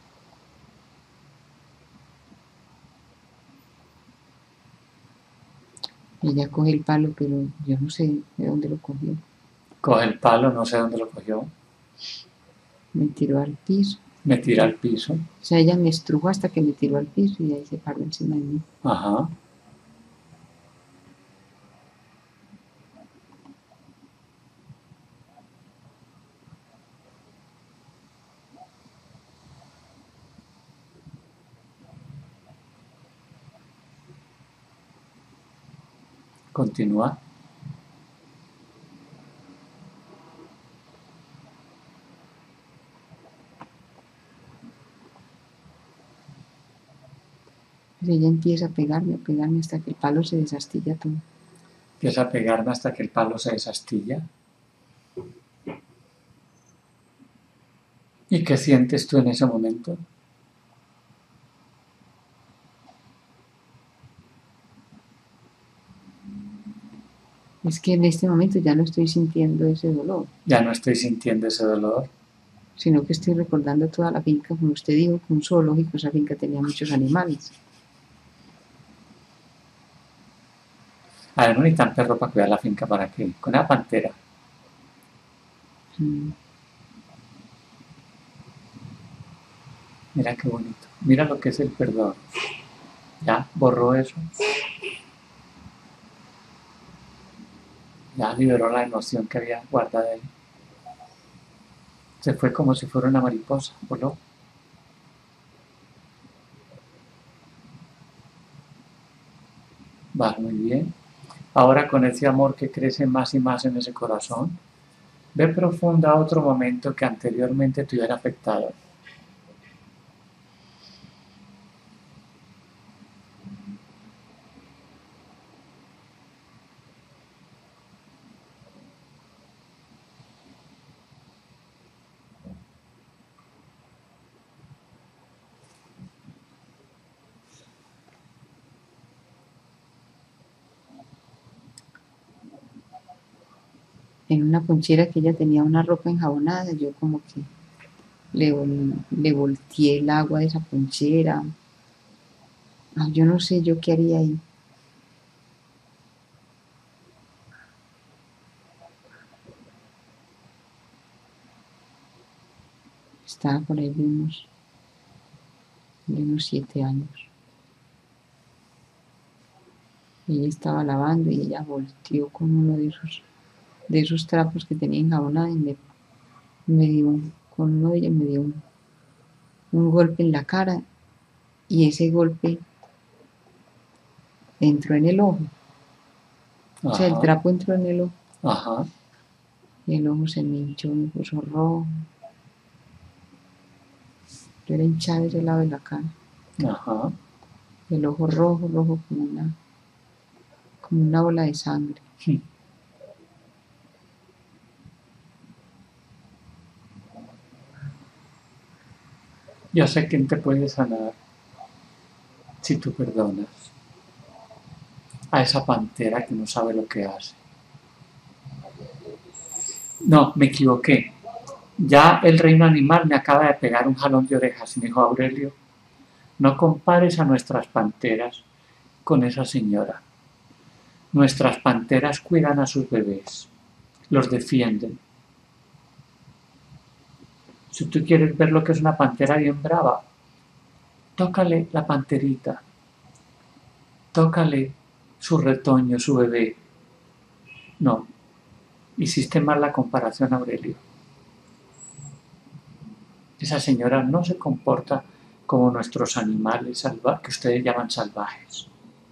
Ella coge el palo, pero yo no sé de dónde lo cogió. Coge el palo, no sé dónde lo cogió. Me tiró al piso. Me tira al piso. O sea, ella me estrujó hasta que me tiró al piso y ahí se paró encima de mí. Ajá. Continúa. Pues ella empieza a pegarme hasta que el palo se desastilla todo. Empieza a pegarme hasta que el palo se desastilla. ¿Y qué sientes tú en ese momento? Es que en este momento ya no estoy sintiendo ese dolor, Ya no estoy sintiendo ese dolor, sino que estoy recordando toda la finca, como usted dijo, que un zoológico, esa finca tenía muchos animales. a ver, no necesitan perro para cuidar la finca, ¿para qué? Con una pantera. Mira qué bonito. Mira lo que es el perdón. Ya borró eso. Ya liberó la emoción que había guardada ahí. Se fue como si fuera una mariposa, voló. Va muy bien. Ahora con ese amor que crece más y más en ese corazón, ve profunda otro momento que anteriormente te hubiera afectado. En una ponchera que ella tenía una ropa enjabonada, yo como que le volteé el agua de esa ponchera. Yo no sé yo qué haría ahí. Estaba por ahí de unos 7 años. Ella estaba lavando y ella volteó con uno de esos trapos que tenía enjabonada y me dio, con uno de ellos me dio un golpe en la cara y ese golpe entró en el ojo. O sea, el Ajá, trapo entró en el ojo ajá. y el ojo se me hinchó, me puso rojo. Yo era hinchada de ese lado de la cara. Ajá. El ojo rojo, rojo como una bola de sangre. Yo sé quién te puede sanar si tú perdonas a esa pantera que no sabe lo que hace. No, me equivoqué. Ya el reino animal me acaba de pegar un jalón de orejas y me dijo, Aurelio, no compares a nuestras panteras con esa señora. Nuestras panteras cuidan a sus bebés, los defienden. Si tú quieres ver lo que es una pantera bien brava, tócale la panterita, tócale su retoño, su bebé. No, hiciste mal la comparación, Aurelio. Esa señora no se comporta como nuestros animales que ustedes llaman salvajes.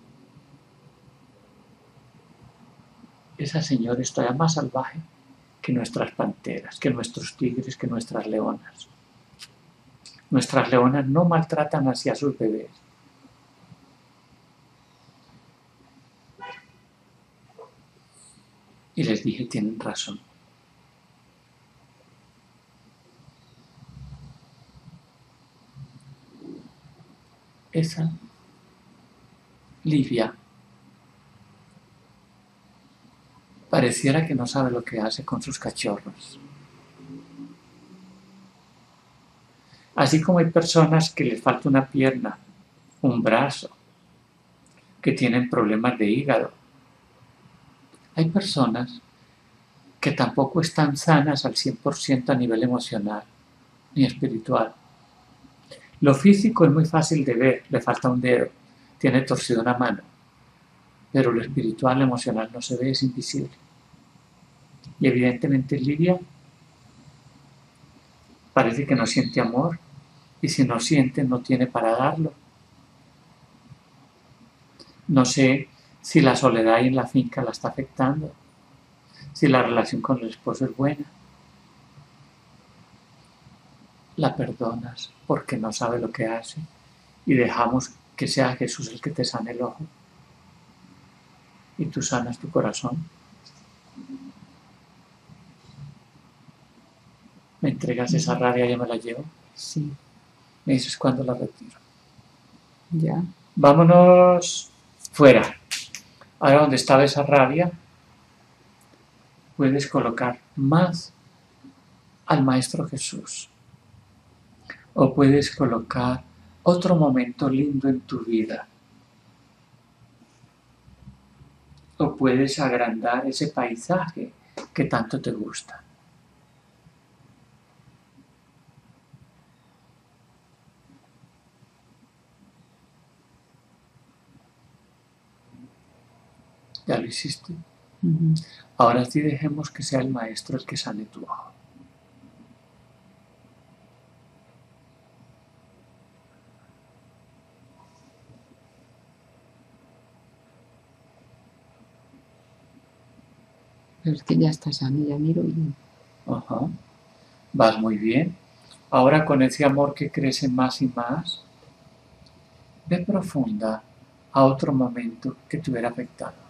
Esa señora es todavía más salvaje que nuestras panteras, que nuestros tigres, que nuestras leonas. Nuestras leonas no maltratan hacia sus bebés. Y les dije, tienen razón. Esa Livia pareciera que no sabe lo que hace con sus cachorros. Así como hay personas que les falta una pierna, un brazo, que tienen problemas de hígado. Hay personas que tampoco están sanas al 100% a nivel emocional ni espiritual. Lo físico es muy fácil de ver, le falta un dedo, tiene torcida una mano, pero lo espiritual, lo emocional no se ve, es invisible. Y evidentemente Lidia parece que no siente amor, y si no siente, no tiene para darlo. No sé si la soledad ahí en la finca la está afectando, si la relación con el esposo es buena. La perdonas porque no sabe lo que hace y dejamos que sea Jesús el que te sane el ojo y tú sanas tu corazón. ¿Me entregas esa rabia y yo me la llevo? Sí, Me dices cuándo la retiro. ya. Vámonos fuera. Ahora donde estaba esa rabia, puedes colocar más al Maestro Jesús. O puedes colocar otro momento lindo en tu vida. O puedes agrandar ese paisaje que tanto te gusta. ¿Ya lo hiciste? Ahora sí dejemos que sea el Maestro el que sane tu ojo. Pero es que ya está sano, ya miro bien. Ajá. Vas muy bien. Ahora con ese amor que crece más y más, ve profunda a otro momento que te hubiera afectado.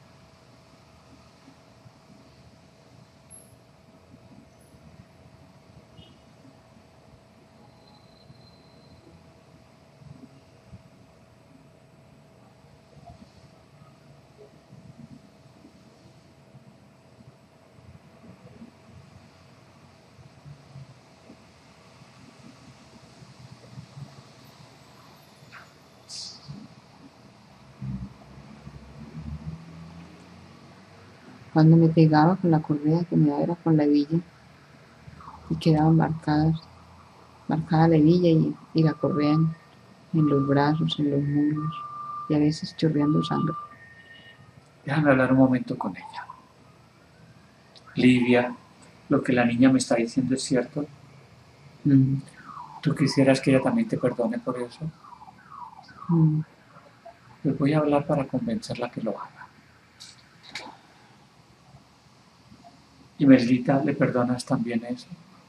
Cuando me pegaba con la correa que me daba era con la hebilla y quedaban marcada la hebilla y la correa en los brazos, en los muslos y a veces chorreando sangre. Déjame hablar un momento con ella. Livia, lo que la niña me está diciendo es cierto. ¿Tú quisieras que ella también te perdone por eso? Pues voy a hablar para convencerla que lo haga. ¿Y Melita, le perdonas también eso?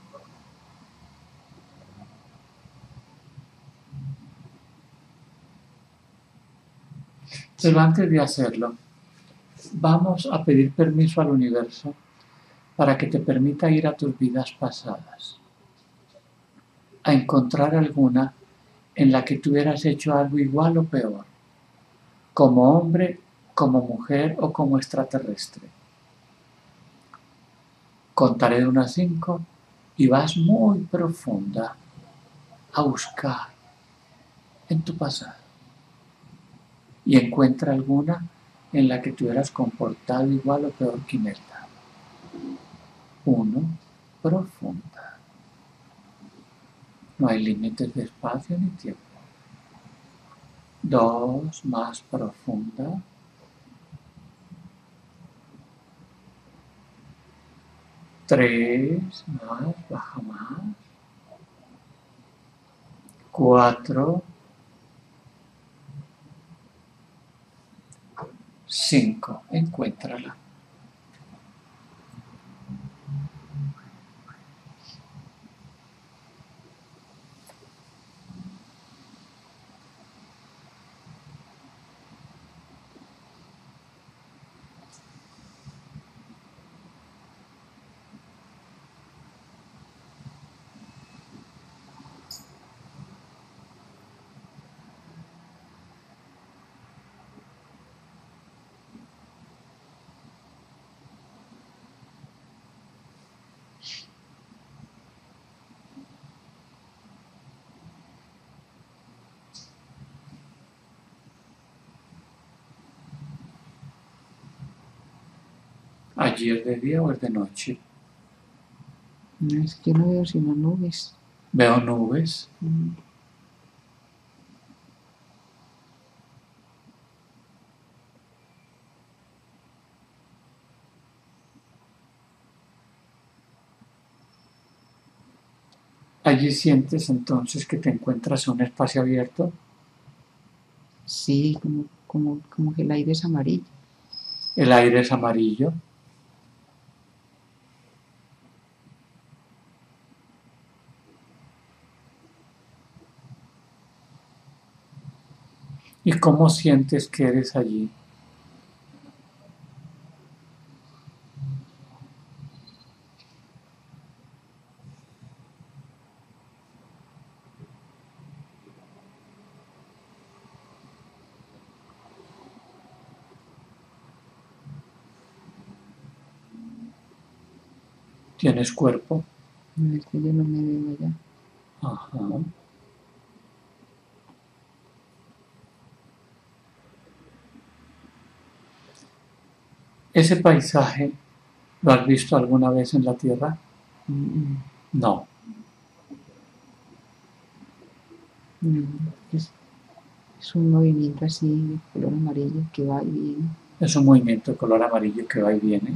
Pero antes de hacerlo, vamos a pedir permiso al universo para que te permita ir a tus vidas pasadas, a encontrar alguna en la que tú hubieras hecho algo igual o peor, como hombre, como mujer o como extraterrestre. Contaré de 1 a 5 y vas muy profunda a buscar en tu pasado y encuentra alguna en la que te hubieras comportado igual o peor que Imelda. 1, profunda. No hay límites de espacio ni tiempo. 2, más profunda. 3, más, baja más. 4, 5, encuéntrala. ¿Allí es de día o es de noche? No, es que no veo sino nubes. Veo nubes. Allí sientes entonces que te encuentras en un espacio abierto. Sí, como que el aire es amarillo. El aire es amarillo. ¿Y cómo sientes que eres allí? ¿Tienes cuerpo? No, es que yo no me veo allá. Ajá. ¿Ese paisaje lo has visto alguna vez en la Tierra? Mm, No. no, es un movimiento así de color amarillo que va y viene. Es un movimiento de color amarillo que va y viene.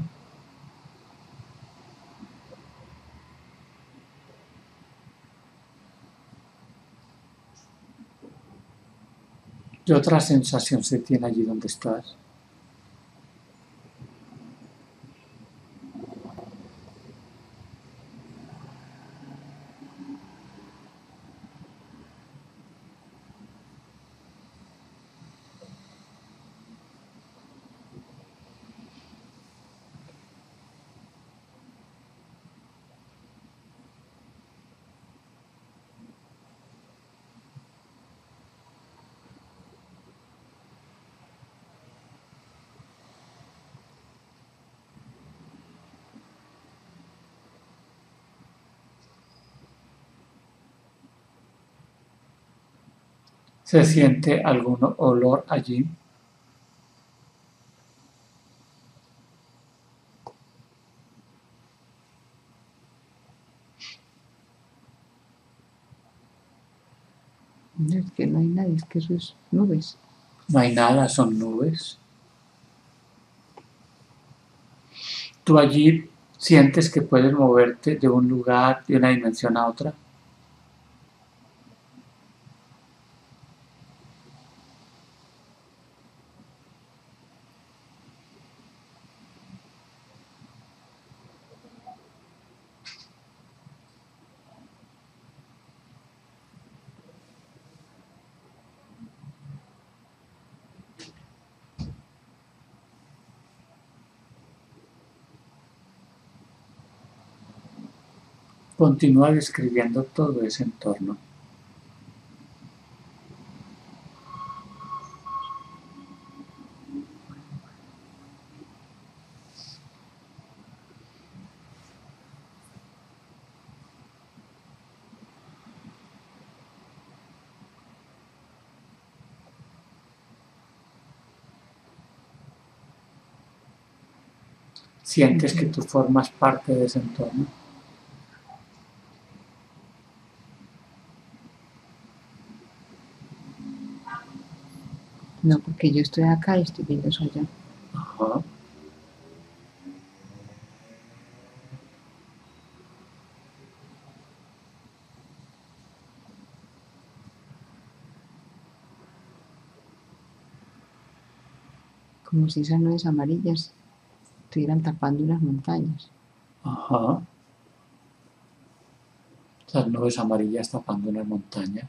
¿Qué otra sensación se tiene allí donde estás? ¿Se siente algún olor allí? No, es que no hay nada, es que eso es nubes. No hay nada, son nubes. ¿Tú allí sientes que puedes moverte de un lugar, de una dimensión a otra? Continúa describiendo todo ese entorno. ¿Sientes que tú formas parte de ese entorno? No, porque yo estoy acá y estoy viendo eso allá. Ajá. Como si esas nubes amarillas estuvieran tapando unas montañas. Ajá. Las nubes amarillas tapando unas montañas.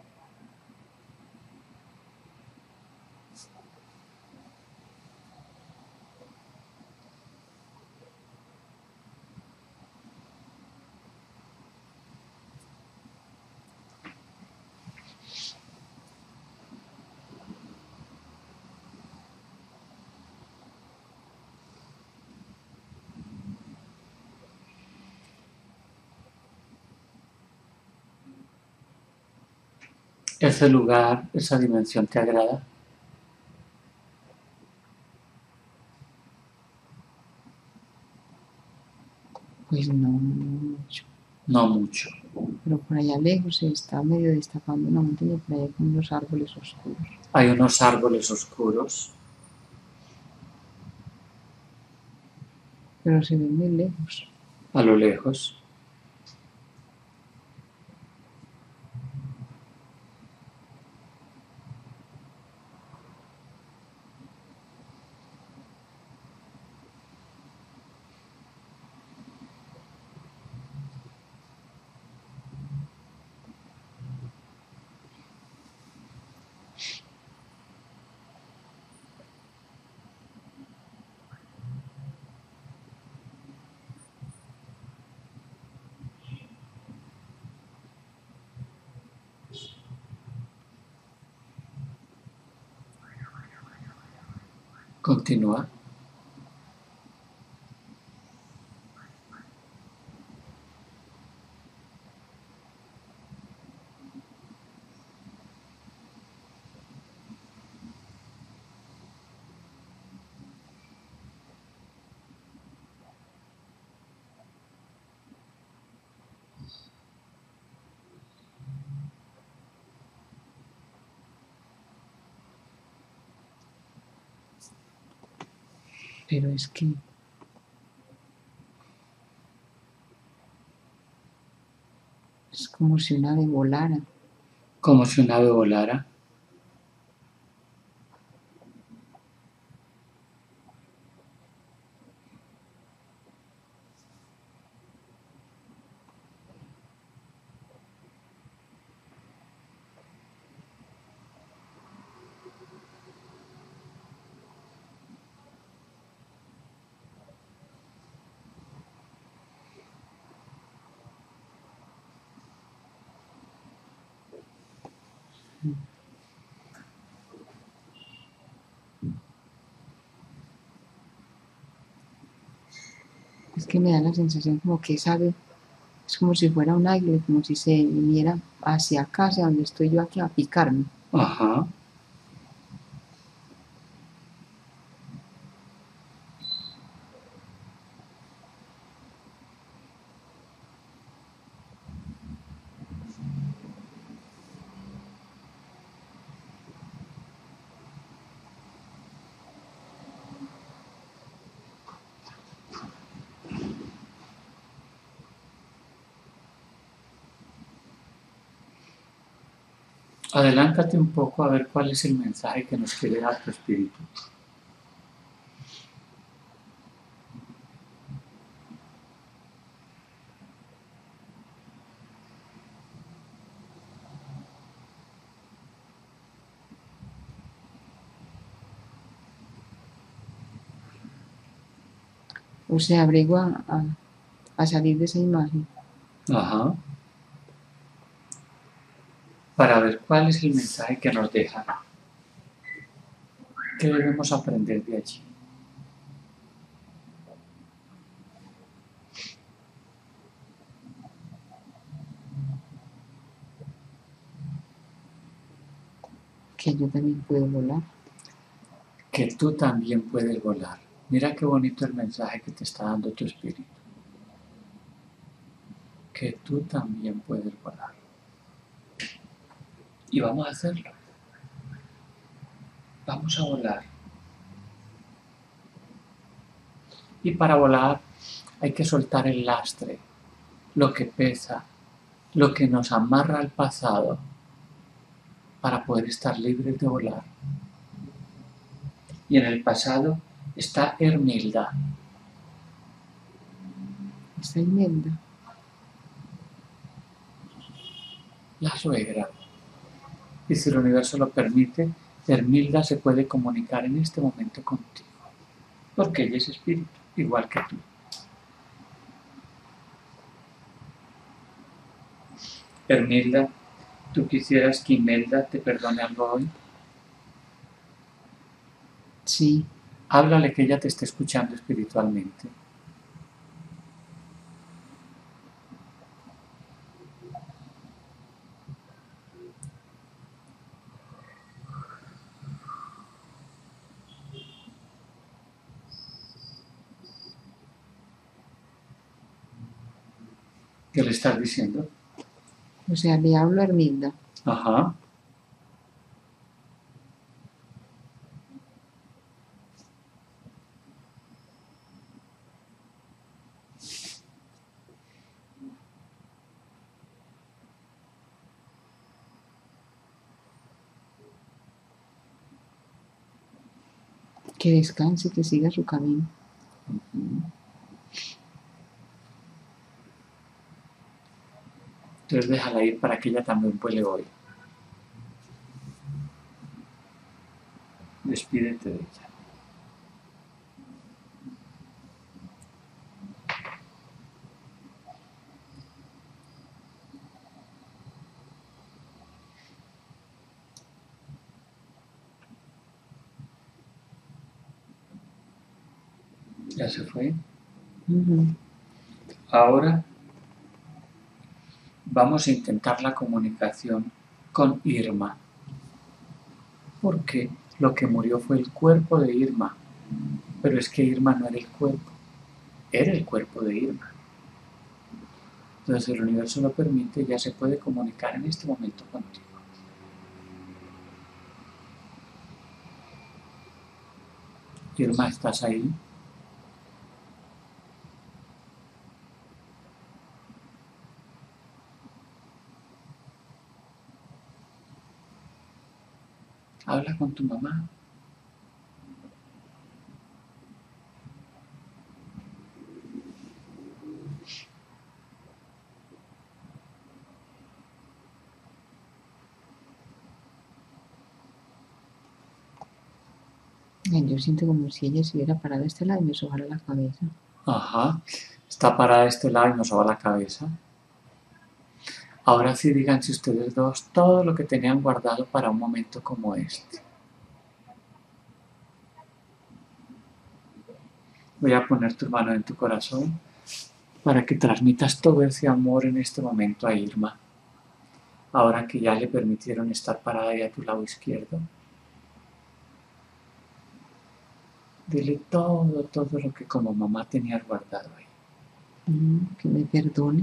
¿Ese lugar, esa dimensión te agrada? Pues no mucho. No mucho. Pero por allá lejos se está medio destapando una montaña, por allá hay como unos árboles oscuros. Hay unos árboles oscuros, Pero se ven muy lejos. a lo lejos. Continúa. Pero es que es como si un ave volara. Como si un ave volara. Es que me da la sensación como que esa ave es como si fuera un águila, como si se viniera hacia acá, hacia donde estoy yo aquí, a picarme. Ajá. Adelántate un poco a ver cuál es el mensaje que nos quiere dar tu espíritu. O sea, abrigo a salir de esa imagen. Ajá. Para ver cuál es el mensaje que nos deja. ¿Qué debemos aprender de allí? Que yo también puedo volar. Que tú también puedes volar. Mira qué bonito el mensaje que te está dando tu espíritu. Que tú también puedes volar. Y vamos a hacerlo. Vamos a volar. Y para volar hay que soltar el lastre, lo que pesa, lo que nos amarra al pasado, para poder estar libres de volar. Y en el pasado está Hermilda. Esa Imelda. La suegra. Y si el universo lo permite, Hermilda se puede comunicar en este momento contigo, porque ella es espíritu, igual que tú. Hermilda, ¿tú quisieras que Imelda te perdone algo hoy? Sí. Háblale que ella te esté escuchando espiritualmente. ¿Qué le estás diciendo? O sea, le hablo a Hermilda. Ajá. Que descanse, que siga su camino. Entonces déjala ir para que ella también vuele hoy. Despídete de ella. Ya se fue. Ujú. Ahora vamos a intentar la comunicación con Irma, porque lo que murió fue el cuerpo de Irma, pero es que Irma no era el cuerpo, era el cuerpo de Irma. Entonces el universo lo permite y ya se puede comunicar en este momento contigo. Irma, ¿estás ahí? Habla con tu mamá. Ay, yo siento como si ella se hubiera parado a este lado y me sobara la cabeza. Ajá. Está parada de este lado y nos va la cabeza. Ahora sí díganse ustedes dos todo lo que tenían guardado para un momento como este. Voy a poner tu mano en tu corazón para que transmitas todo ese amor en este momento a Irma. Ahora que ya le permitieron estar parada ahí a tu lado izquierdo, dile todo lo que como mamá tenías guardado ahí. Que me perdone.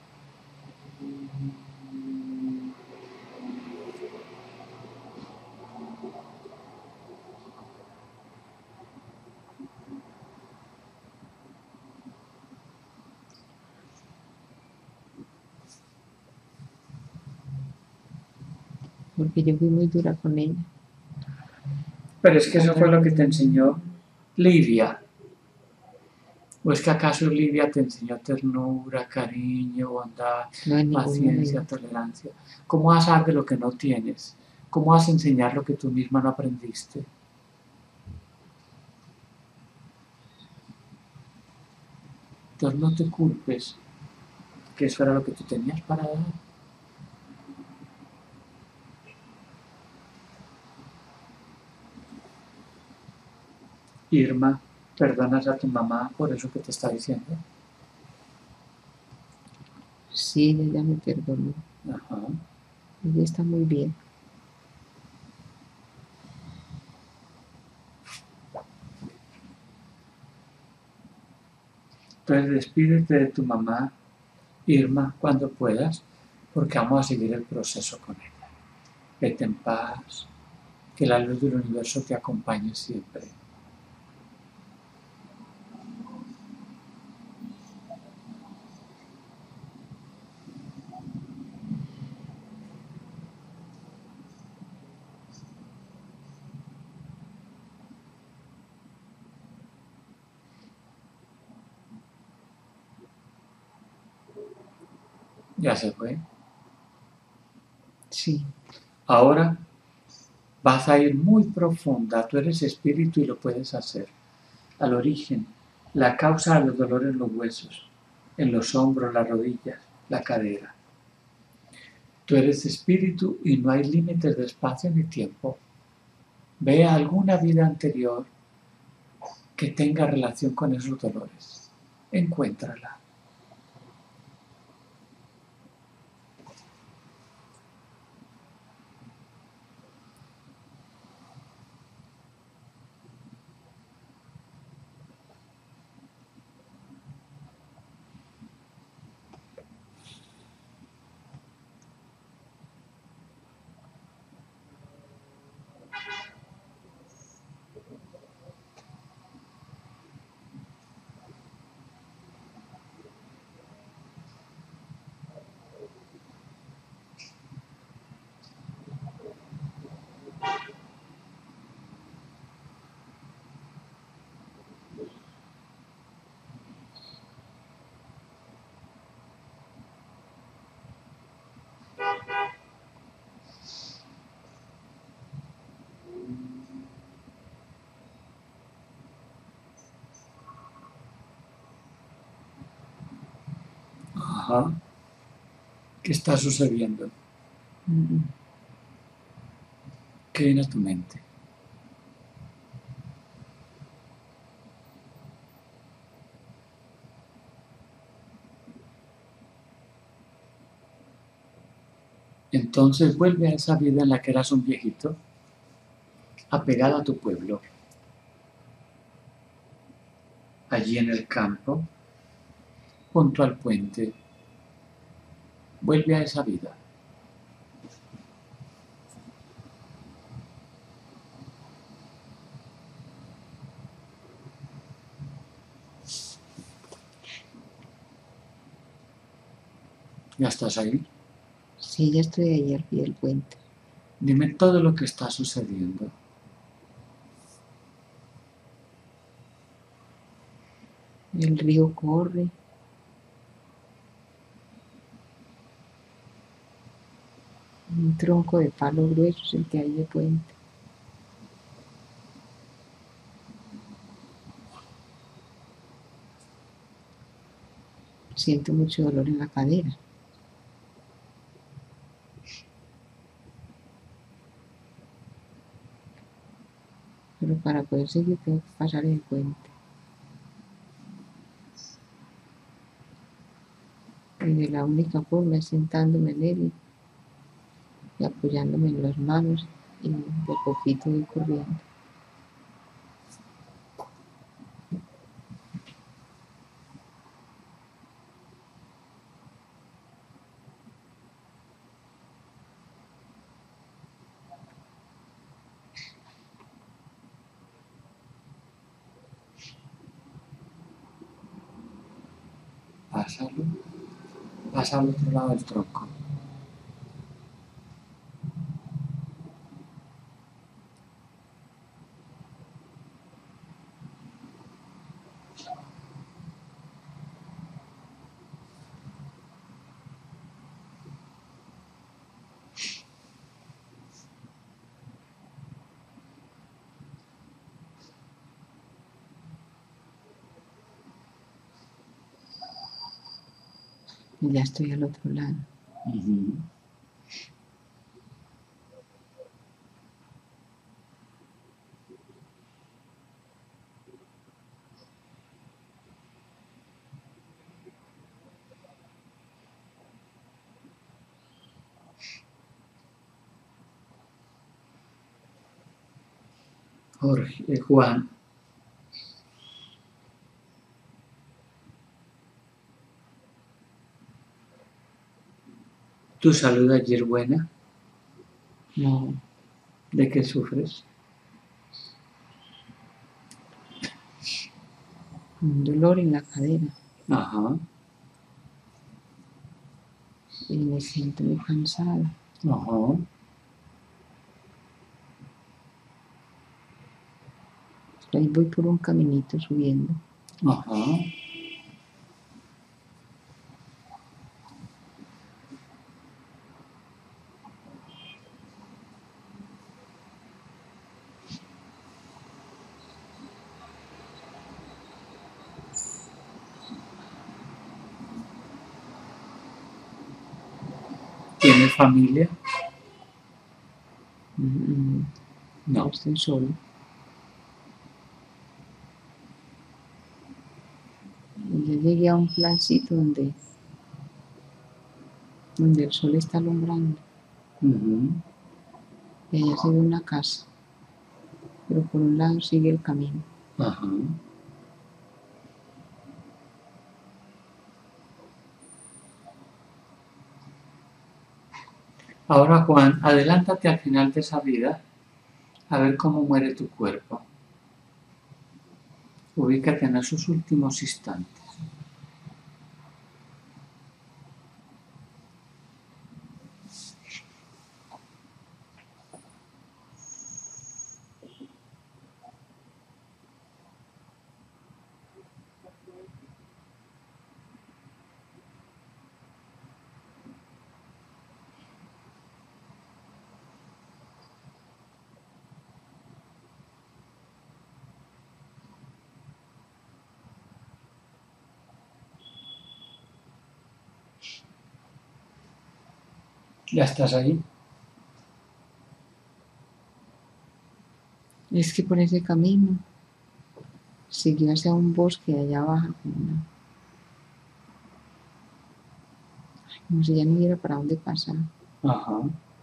Porque yo fui muy dura con ella. Pero es que eso fue lo que te enseñó Livia. ¿O es que acaso Livia te enseñó ternura, cariño, bondad, No en ningún paciencia, momento. tolerancia? ¿Cómo vas a dar de lo que no tienes? ¿Cómo vas a enseñar lo que tú misma no aprendiste? Entonces no te culpes, que eso era lo que tú tenías para dar. Irma, ¿perdonas a tu mamá por eso que te está diciendo? Sí, ella ya me perdonó. Ajá. Ella está muy bien. Entonces despídete de tu mamá, Irma, cuando puedas, porque vamos a seguir el proceso con ella. Vete en paz, que la luz del universo te acompañe siempre. Ya se fue. Sí. Ahora vas a ir muy profunda, tú eres espíritu y lo puedes hacer. Al origen, la causa de los dolores en los huesos, en los hombros, las rodillas, la cadera. Tú eres espíritu y no hay límites de espacio ni tiempo. Ve a alguna vida anterior que tenga relación con esos dolores. Encuéntrala. Ajá. ¿Qué está sucediendo? ¿Qué viene a tu mente? Entonces vuelve a esa vida en la que eras un viejito, apegado a tu pueblo, allí en el campo, junto al puente. Vuelve a esa vida. ¿Ya estás ahí? Sí, ya estoy ahí al pie del puente. Dime todo lo que está sucediendo. El río corre. Un tronco de palo grueso es el que hay de puente. Siento mucho dolor en la cadera. Pero para poder seguir tengo que pasar el puente. Y de la única forma es sentándome en él y apoyándome en las manos y de poquito voy corriendo. Pásalo. Pasa al otro lado del tronco. Y ya estoy al otro lado. Jorge, Juan, ¿tu salud ayer buena? No, ¿De qué sufres? un dolor en la cadera Ajá, y me siento muy cansada. ajá. Ahí voy por un caminito subiendo. Ajá. ¿Tienes familia? No estoy solo. Y ya llegué a un plancito donde el sol está alumbrando. Y allá se ve una casa. Pero por un lado sigue el camino. Ajá. Ahora, Juan, adelántate al final de esa vida a ver cómo muere tu cuerpo. Ubícate en esos últimos instantes. ¿Ya estás ahí? Es que por ese camino siguió hacia un bosque allá abajo, como si ya no hubiera para dónde pasar. Ajá.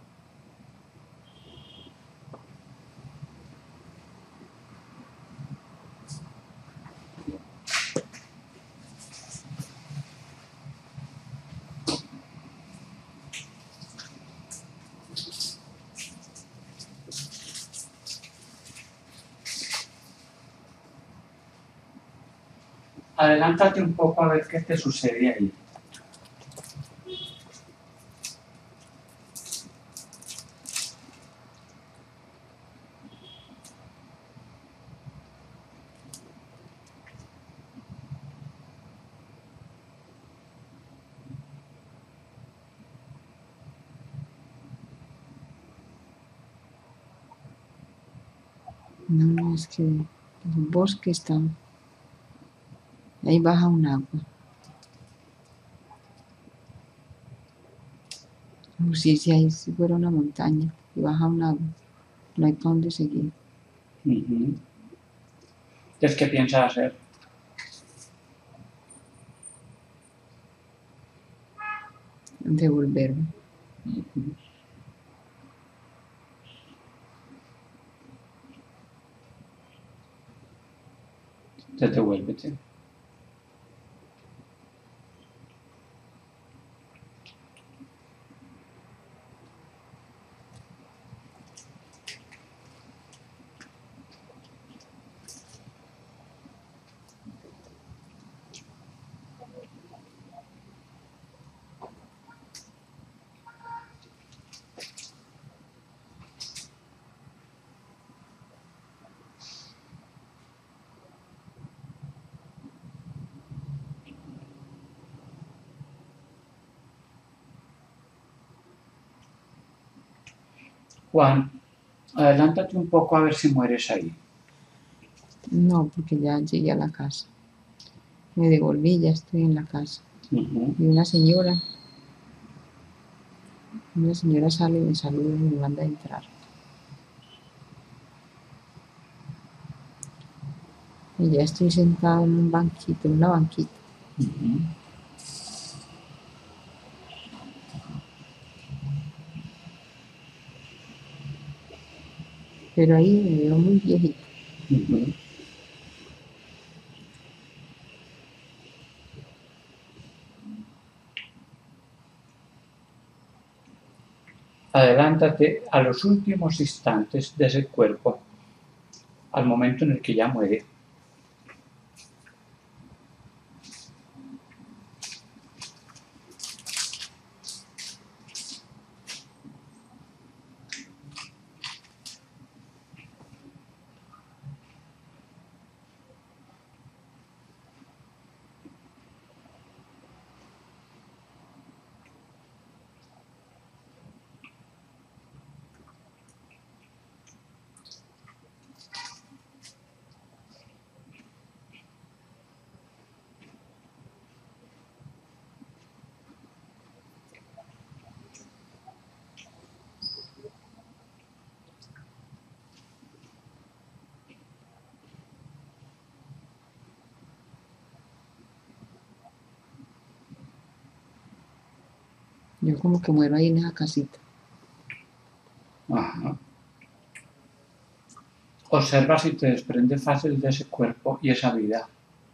Adelántate un poco a ver qué te sucede ahí. No, es que el bosque está... Ahí baja un agua. Si ahí si fuera una montaña y baja un agua, no hay para dónde seguir. Entonces, ¿qué piensas hacer? Devolverme. Entonces, devuélvete. Juan, adelántate un poco a ver si mueres ahí. No, porque ya llegué a la casa. Me devolví, ya estoy en la casa. Y una señora sale y me saluda y me manda a entrar. Y ya estoy sentado en un banquito, en una banquita. Pero ahí me veo muy viejito. Adelántate a los últimos instantes de ese cuerpo, al momento en el que ya muere. Yo como que muero ahí en esa casita. Ajá. Observa si te desprende fácil de ese cuerpo y esa vida.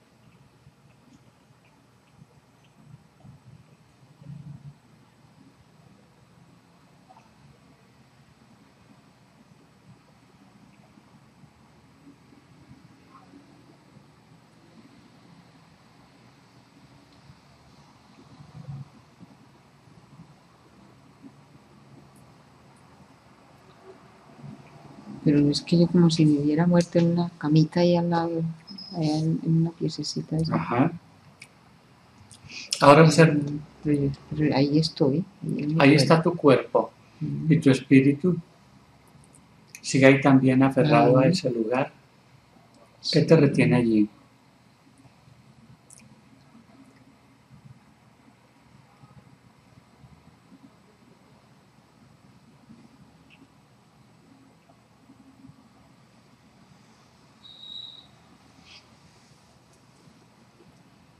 Pero no es que yo como si me hubiera muerto en una camita ahí al lado, allá en una piececita esa. Ajá. Ahora observa. Pero ahí estoy. Ahí está tu cuerpo y tu espíritu sigue ahí también aferrado a ese lugar. ¿Qué te retiene allí?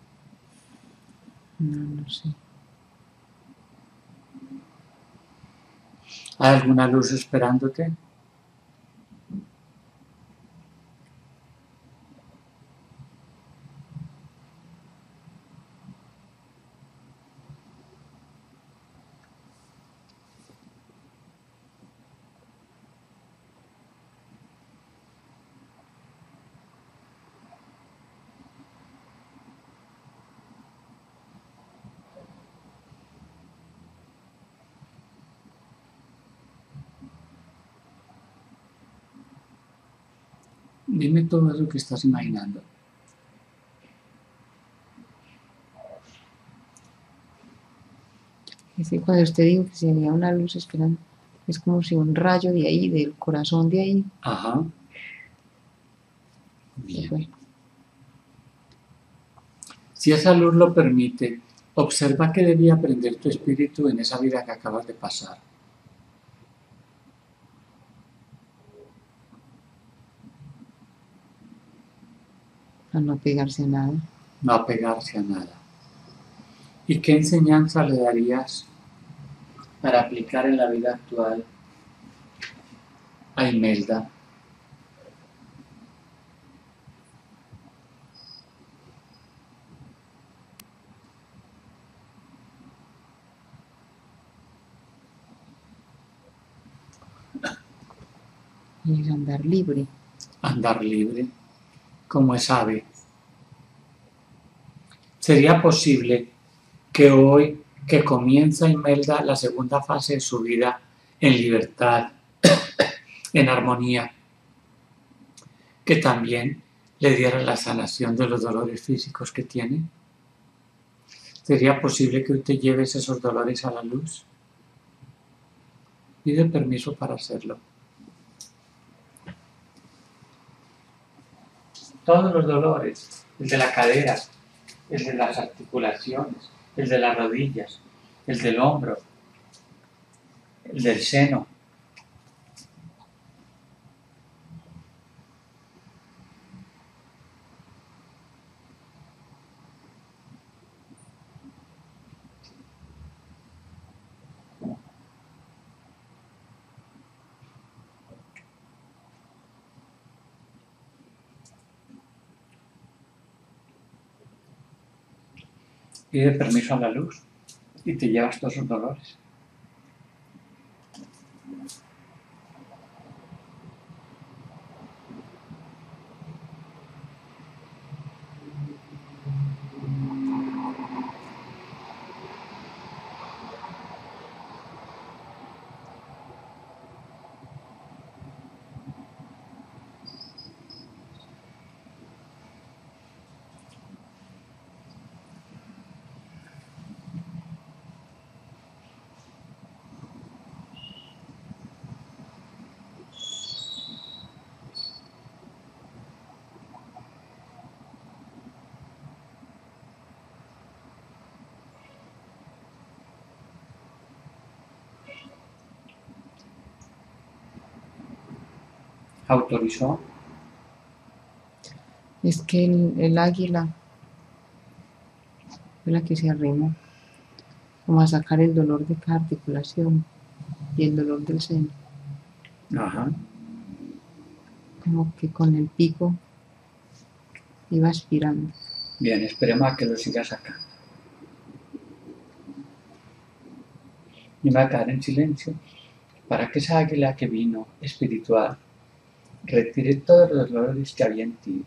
No sé. ¿Hay alguna luz esperándote? Dime todo eso que estás imaginando. Es que cuando usted dijo que se veía una luz esperando, es como si un rayo de ahí, del corazón de ahí, Ajá. se Bien. fue. Si esa luz lo permite, observa que debía aprender tu espíritu en esa vida que acabas de pasar. A no pegarse a nada. No apegarse a nada. ¿Y qué enseñanza le darías para aplicar en la vida actual a Imelda? Y es andar libre. Andar libre, como es ave. ¿Sería posible que hoy, que comienza Imelda la segunda fase de su vida en libertad, en armonía, que también le diera la sanación de los dolores físicos que tiene? ¿Sería posible que hoy te lleves esos dolores a la luz? Pide permiso para hacerlo. Todos los dolores, el de la cadera, el de las articulaciones, el de las rodillas, el del hombro, el del seno. Pide permiso a la luz y te llevas todos esos dolores. ¿Autorizó? Es que el águila fue la que se arrimó, como a sacar el dolor de cada articulación y el dolor del seno. Ajá. Como que con el pico iba aspirando. Bien, esperemos a que lo siga sacando. Y me voy a quedar en silencio para que esa águila que vino espiritual retire todos los dolores que había en ti.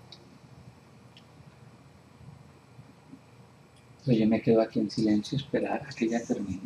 Pero yo me quedo aquí en silencio a esperar a que ella termine.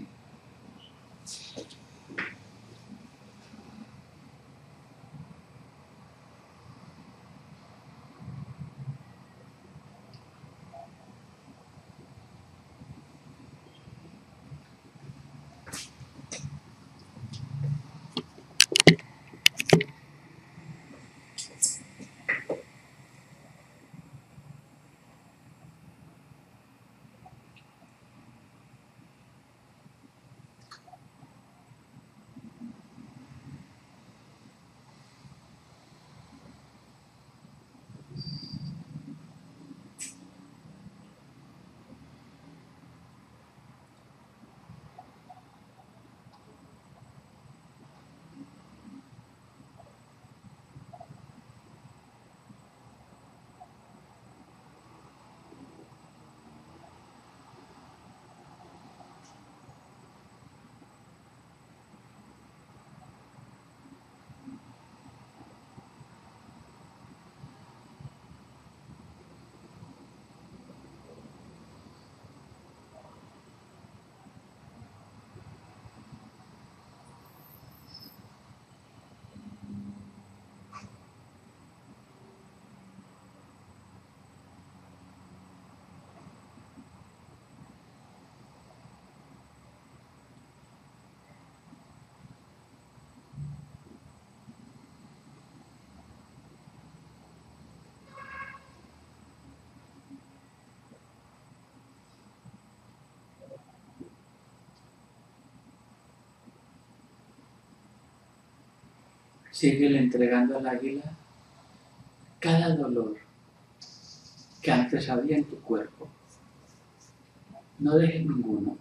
Síguele entregando al águila cada dolor que antes había en tu cuerpo. No dejes ninguno.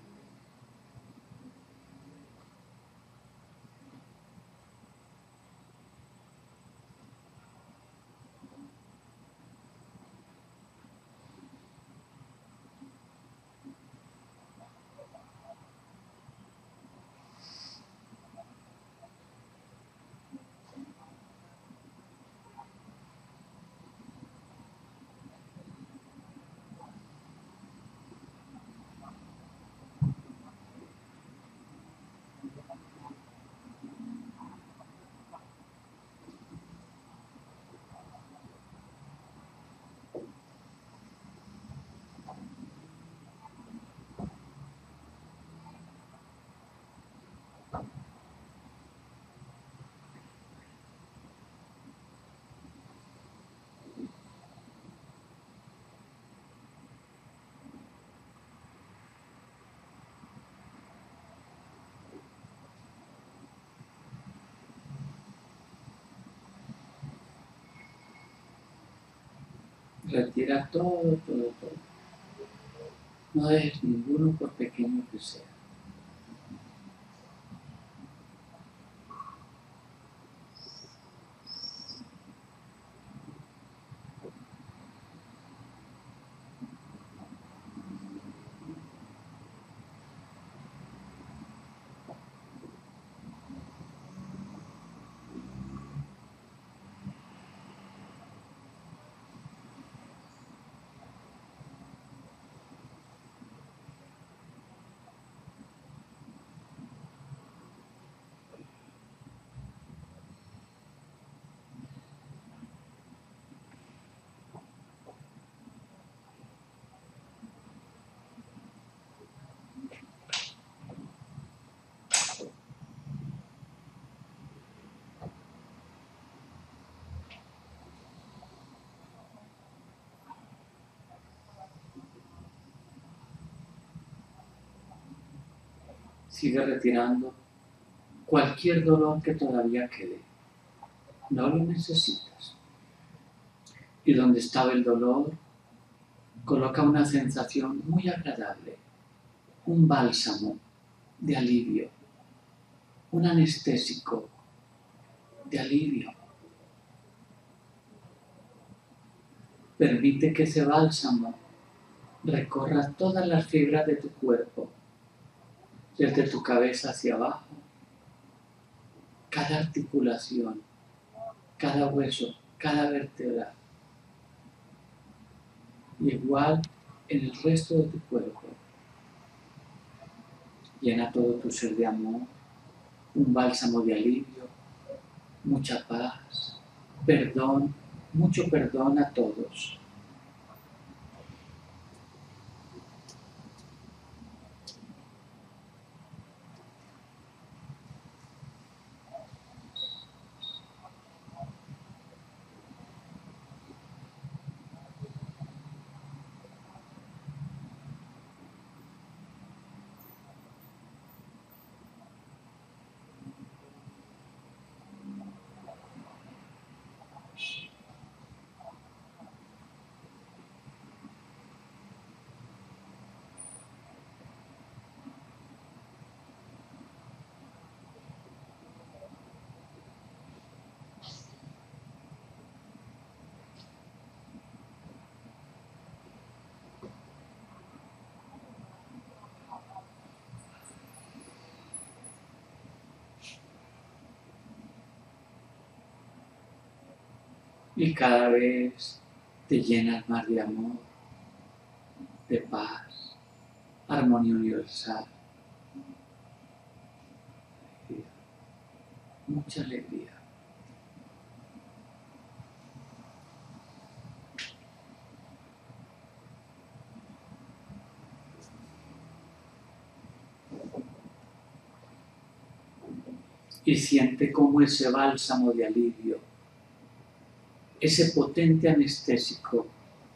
Retira todo, todo, todo. No dejes ninguno por pequeño que sea. Sigue retirando cualquier dolor que todavía quede. No lo necesitas. Y donde estaba el dolor, coloca una sensación muy agradable, un bálsamo de alivio, un anestésico de alivio. Permite que ese bálsamo recorra todas las fibras de tu cuerpo, desde tu cabeza hacia abajo, cada articulación, cada hueso, cada vértebra. Igual en el resto de tu cuerpo. Llena todo tu ser de amor, un bálsamo de alivio, mucha paz, perdón, mucho perdón a todos. Y cada vez te llenas más de amor, de paz, armonía universal, mucha alegría. Y siente cómo ese bálsamo de alivio, ese potente anestésico,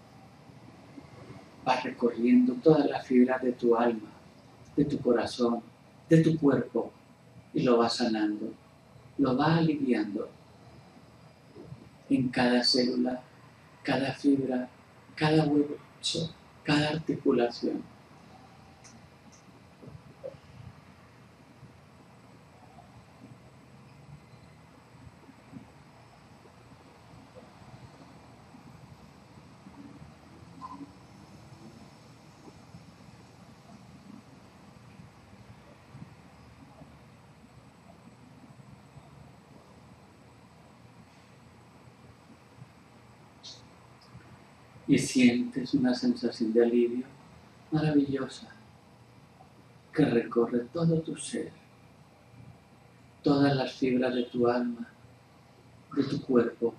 va recorriendo todas las fibras de tu alma, de tu corazón, de tu cuerpo, y lo va sanando, lo va aliviando. en cada célula, cada fibra, cada hueso, cada articulación. Y sientes una sensación de alivio maravillosa que recorre todo tu ser, todas las fibras de tu alma, de tu cuerpo,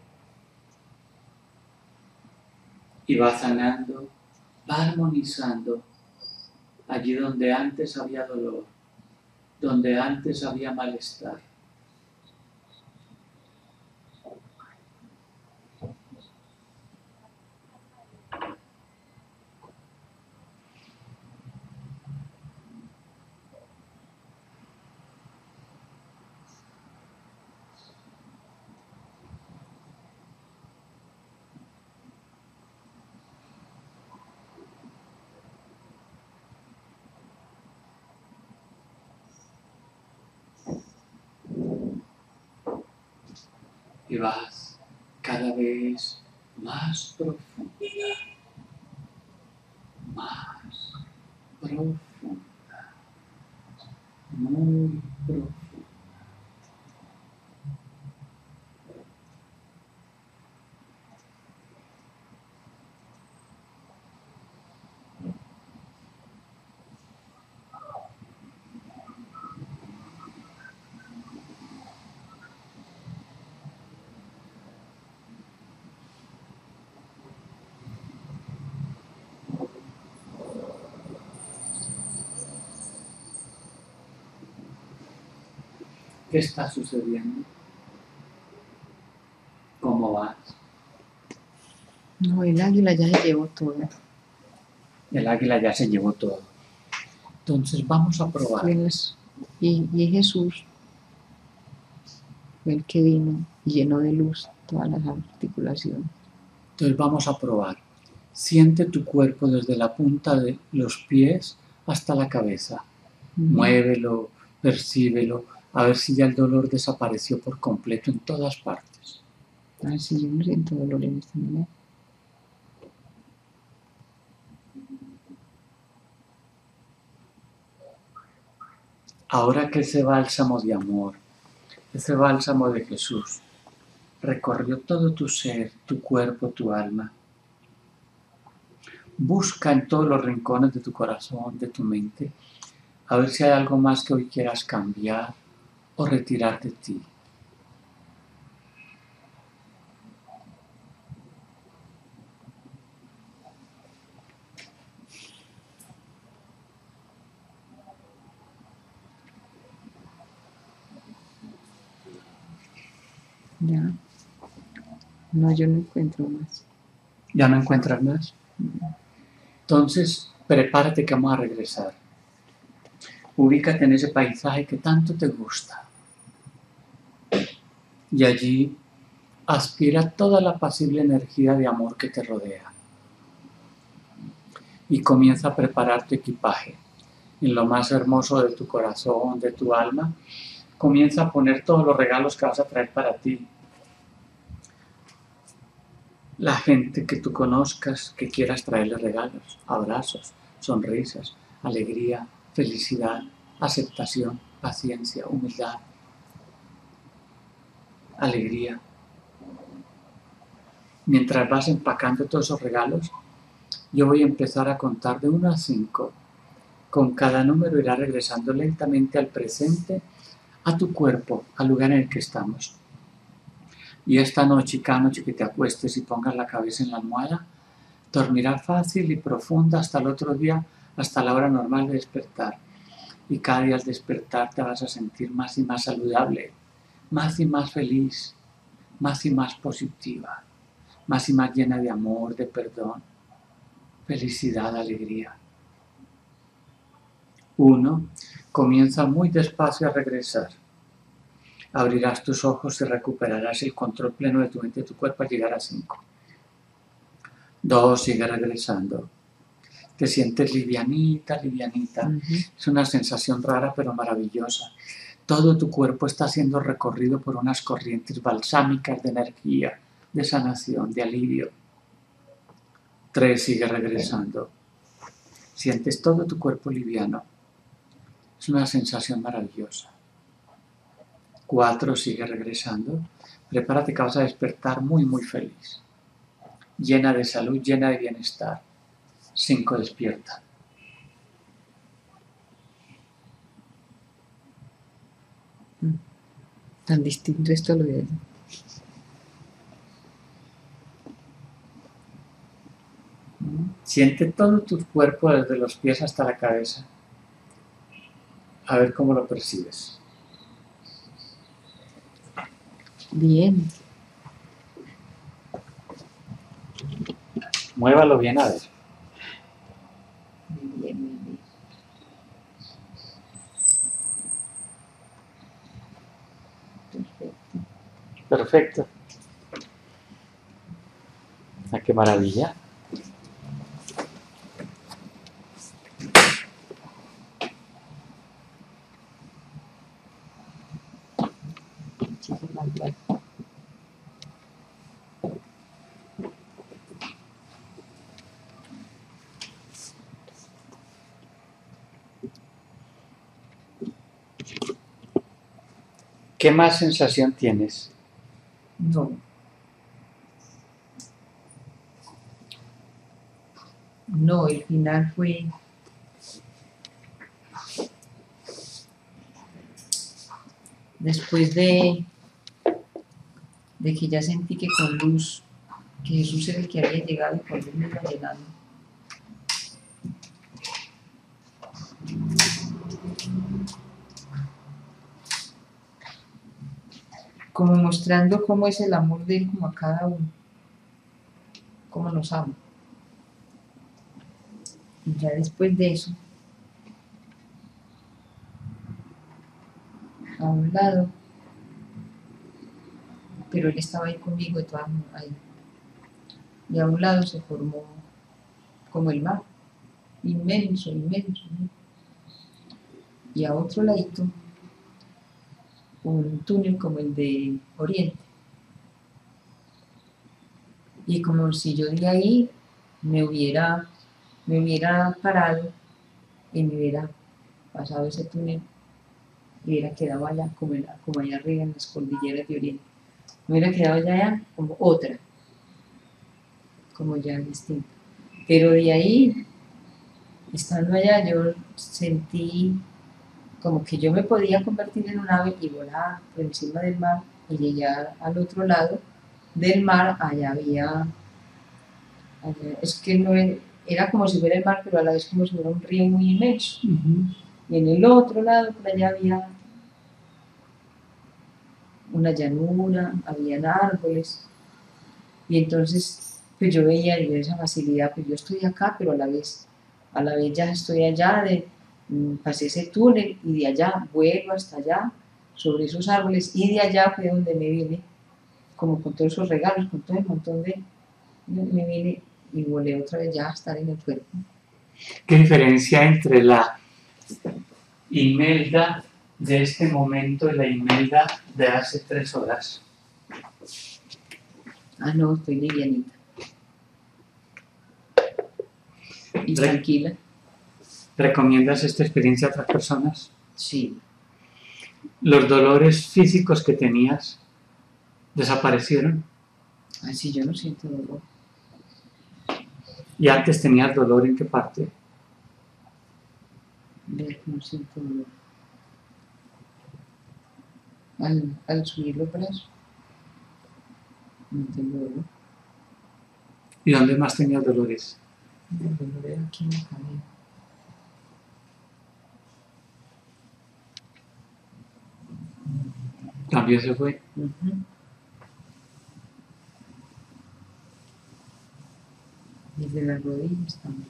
y va sanando, va armonizando allí donde antes había dolor, donde antes había malestar. Y vas cada vez más profunda, más profunda, muy profunda. ¿Qué está sucediendo? ¿Cómo vas? No, el águila ya se llevó todo. El águila ya se llevó todo. Entonces vamos a probar. Y Jesús fue el que vino y llenó de luz todas las articulaciones. Entonces vamos a probar. Siente tu cuerpo desde la punta de los pies hasta la cabeza. Muévelo, percíbelo, a ver si ya el dolor desapareció por completo en todas partes. A ver si yo no siento dolor en este momento. Ahora que ese bálsamo de amor, ese bálsamo de Jesús, recorrió todo tu ser, tu cuerpo, tu alma, busca en todos los rincones de tu corazón, de tu mente, a ver si hay algo más que hoy quieras cambiar o retirar de ti. Ya. No, yo no encuentro más. ¿Ya no encuentras más? Entonces, prepárate que vamos a regresar. Ubícate en ese paisaje que tanto te gusta. Y allí aspira toda la apacible energía de amor que te rodea. Y comienza a preparar tu equipaje. En lo más hermoso de tu corazón, de tu alma, comienza a poner todos los regalos que vas a traer para ti. La gente que tú conozcas, que quieras traerle regalos, abrazos, sonrisas, alegría, felicidad, aceptación, paciencia, humildad, alegría. Mientras vas empacando todos esos regalos, yo voy a empezar a contar de 1 a 5. Con cada número irá regresando lentamente al presente, a tu cuerpo, al lugar en el que estamos. Y esta noche, cada noche que te acuestes y pongas la cabeza en la almohada, dormirás fácil y profunda hasta el otro día, hasta la hora normal de despertar. Y cada día al despertar te vas a sentir más y más saludable, más y más feliz, más y más positiva, más y más llena de amor, de perdón, felicidad, alegría. 1. Comienza muy despacio a regresar. Abrirás tus ojos y recuperarás el control pleno de tu mente y de tu cuerpo al llegar a 5. 2, sigue regresando. Te sientes livianita, livianita. Es una sensación rara pero maravillosa. Todo tu cuerpo está siendo recorrido por unas corrientes balsámicas de energía, de sanación, de alivio. 3, sigue regresando. Sientes todo tu cuerpo liviano. Es una sensación maravillosa. 4, sigue regresando. Prepárate que vas a despertar muy, muy feliz. Llena de salud, llena de bienestar. 5, despierta. Tan distinto esto a lo de él. Siente todo tu cuerpo desde los pies hasta la cabeza. A ver cómo lo percibes. Bien. Muévalo bien a ver. Muy bien, muy bien. Perfecto. Perfecto. Ah, qué maravilla. Muchísimas gracias. ¿Qué más sensación tienes? No. No, el final fue después de que ya sentí que con luz, que Jesús era el que había llegado y con luz me iba llenando. Como mostrando cómo es el amor de él como a cada uno, cómo nos ama. Y ya después de eso, a un lado, pero él estaba ahí conmigo y todo ahí. Y a un lado se formó como el mar, inmenso, inmenso, ¿no? Y a otro ladito, un túnel como el de Oriente. Y como si yo de ahí me hubiera parado y me hubiera pasado ese túnel y hubiera quedado allá, como allá arriba en las cordilleras de Oriente. Me hubiera quedado allá como otra, como ya distinta. Pero de ahí, estando allá, yo sentí como que yo me podía convertir en un ave y volar por encima del mar y llegar al otro lado del mar. Allá es que no era como si fuera el mar, pero a la vez como si fuera un río muy inmenso. Y en el otro lado, por allá había una llanura, habían árboles. Y entonces, pues yo veía esa facilidad, pues yo estoy acá, pero a la vez ya estoy allá, pasé ese túnel y de allá vuelo hasta allá, sobre esos árboles, y de allá fue donde me vine, como con todos esos regalos, con todo el montón me vine y volé otra vez ya a estar en el cuerpo. ¿Qué diferencia entre la Imelda de este momento y la Imelda de hace 3 horas? Ah, no, estoy livianita. Y tranquila. ¿Recomiendas esta experiencia a otras personas? Sí. ¿Los dolores físicos que tenías desaparecieron? Ay, sí, yo no siento dolor. ¿Y antes tenías dolor en qué parte? No siento dolor. Al subir los brazos, no tengo dolor. ¿Y dónde más tenías dolores? El dolor era aquí en la cadera. También se fue. Desde las rodillas también.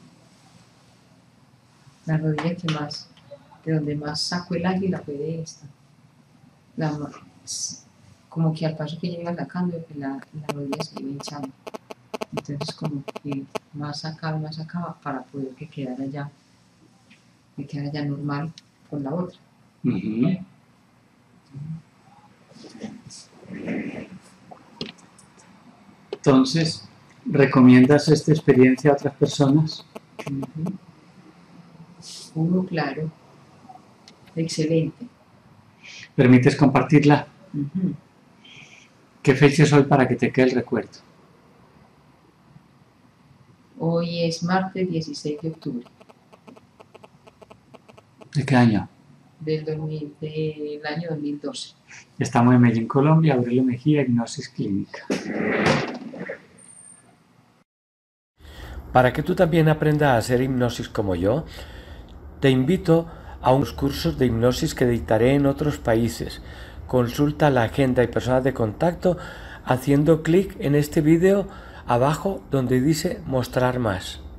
La rodilla de donde más saco el águila fue de esta. como que al paso que yo iba sacando, la rodilla se iba hinchando. Entonces como que más sacaba para poder que quedara ya normal con la otra. Ujú. Entonces, ¿recomiendas esta experiencia a otras personas? Claro. Excelente. ¿Permites compartirla? Ujú. ¿Qué fecha es hoy para que te quede el recuerdo? Hoy es martes 16 de octubre ¿De qué año? del año 2012. Estamos en Medellín, Colombia, Aurelio Mejía, Hipnosis Clínica. Para que tú también aprendas a hacer hipnosis como yo, te invito a unos cursos de hipnosis que dictaré en otros países. Consulta la agenda y personas de contacto haciendo clic en este vídeo abajo donde dice mostrar más.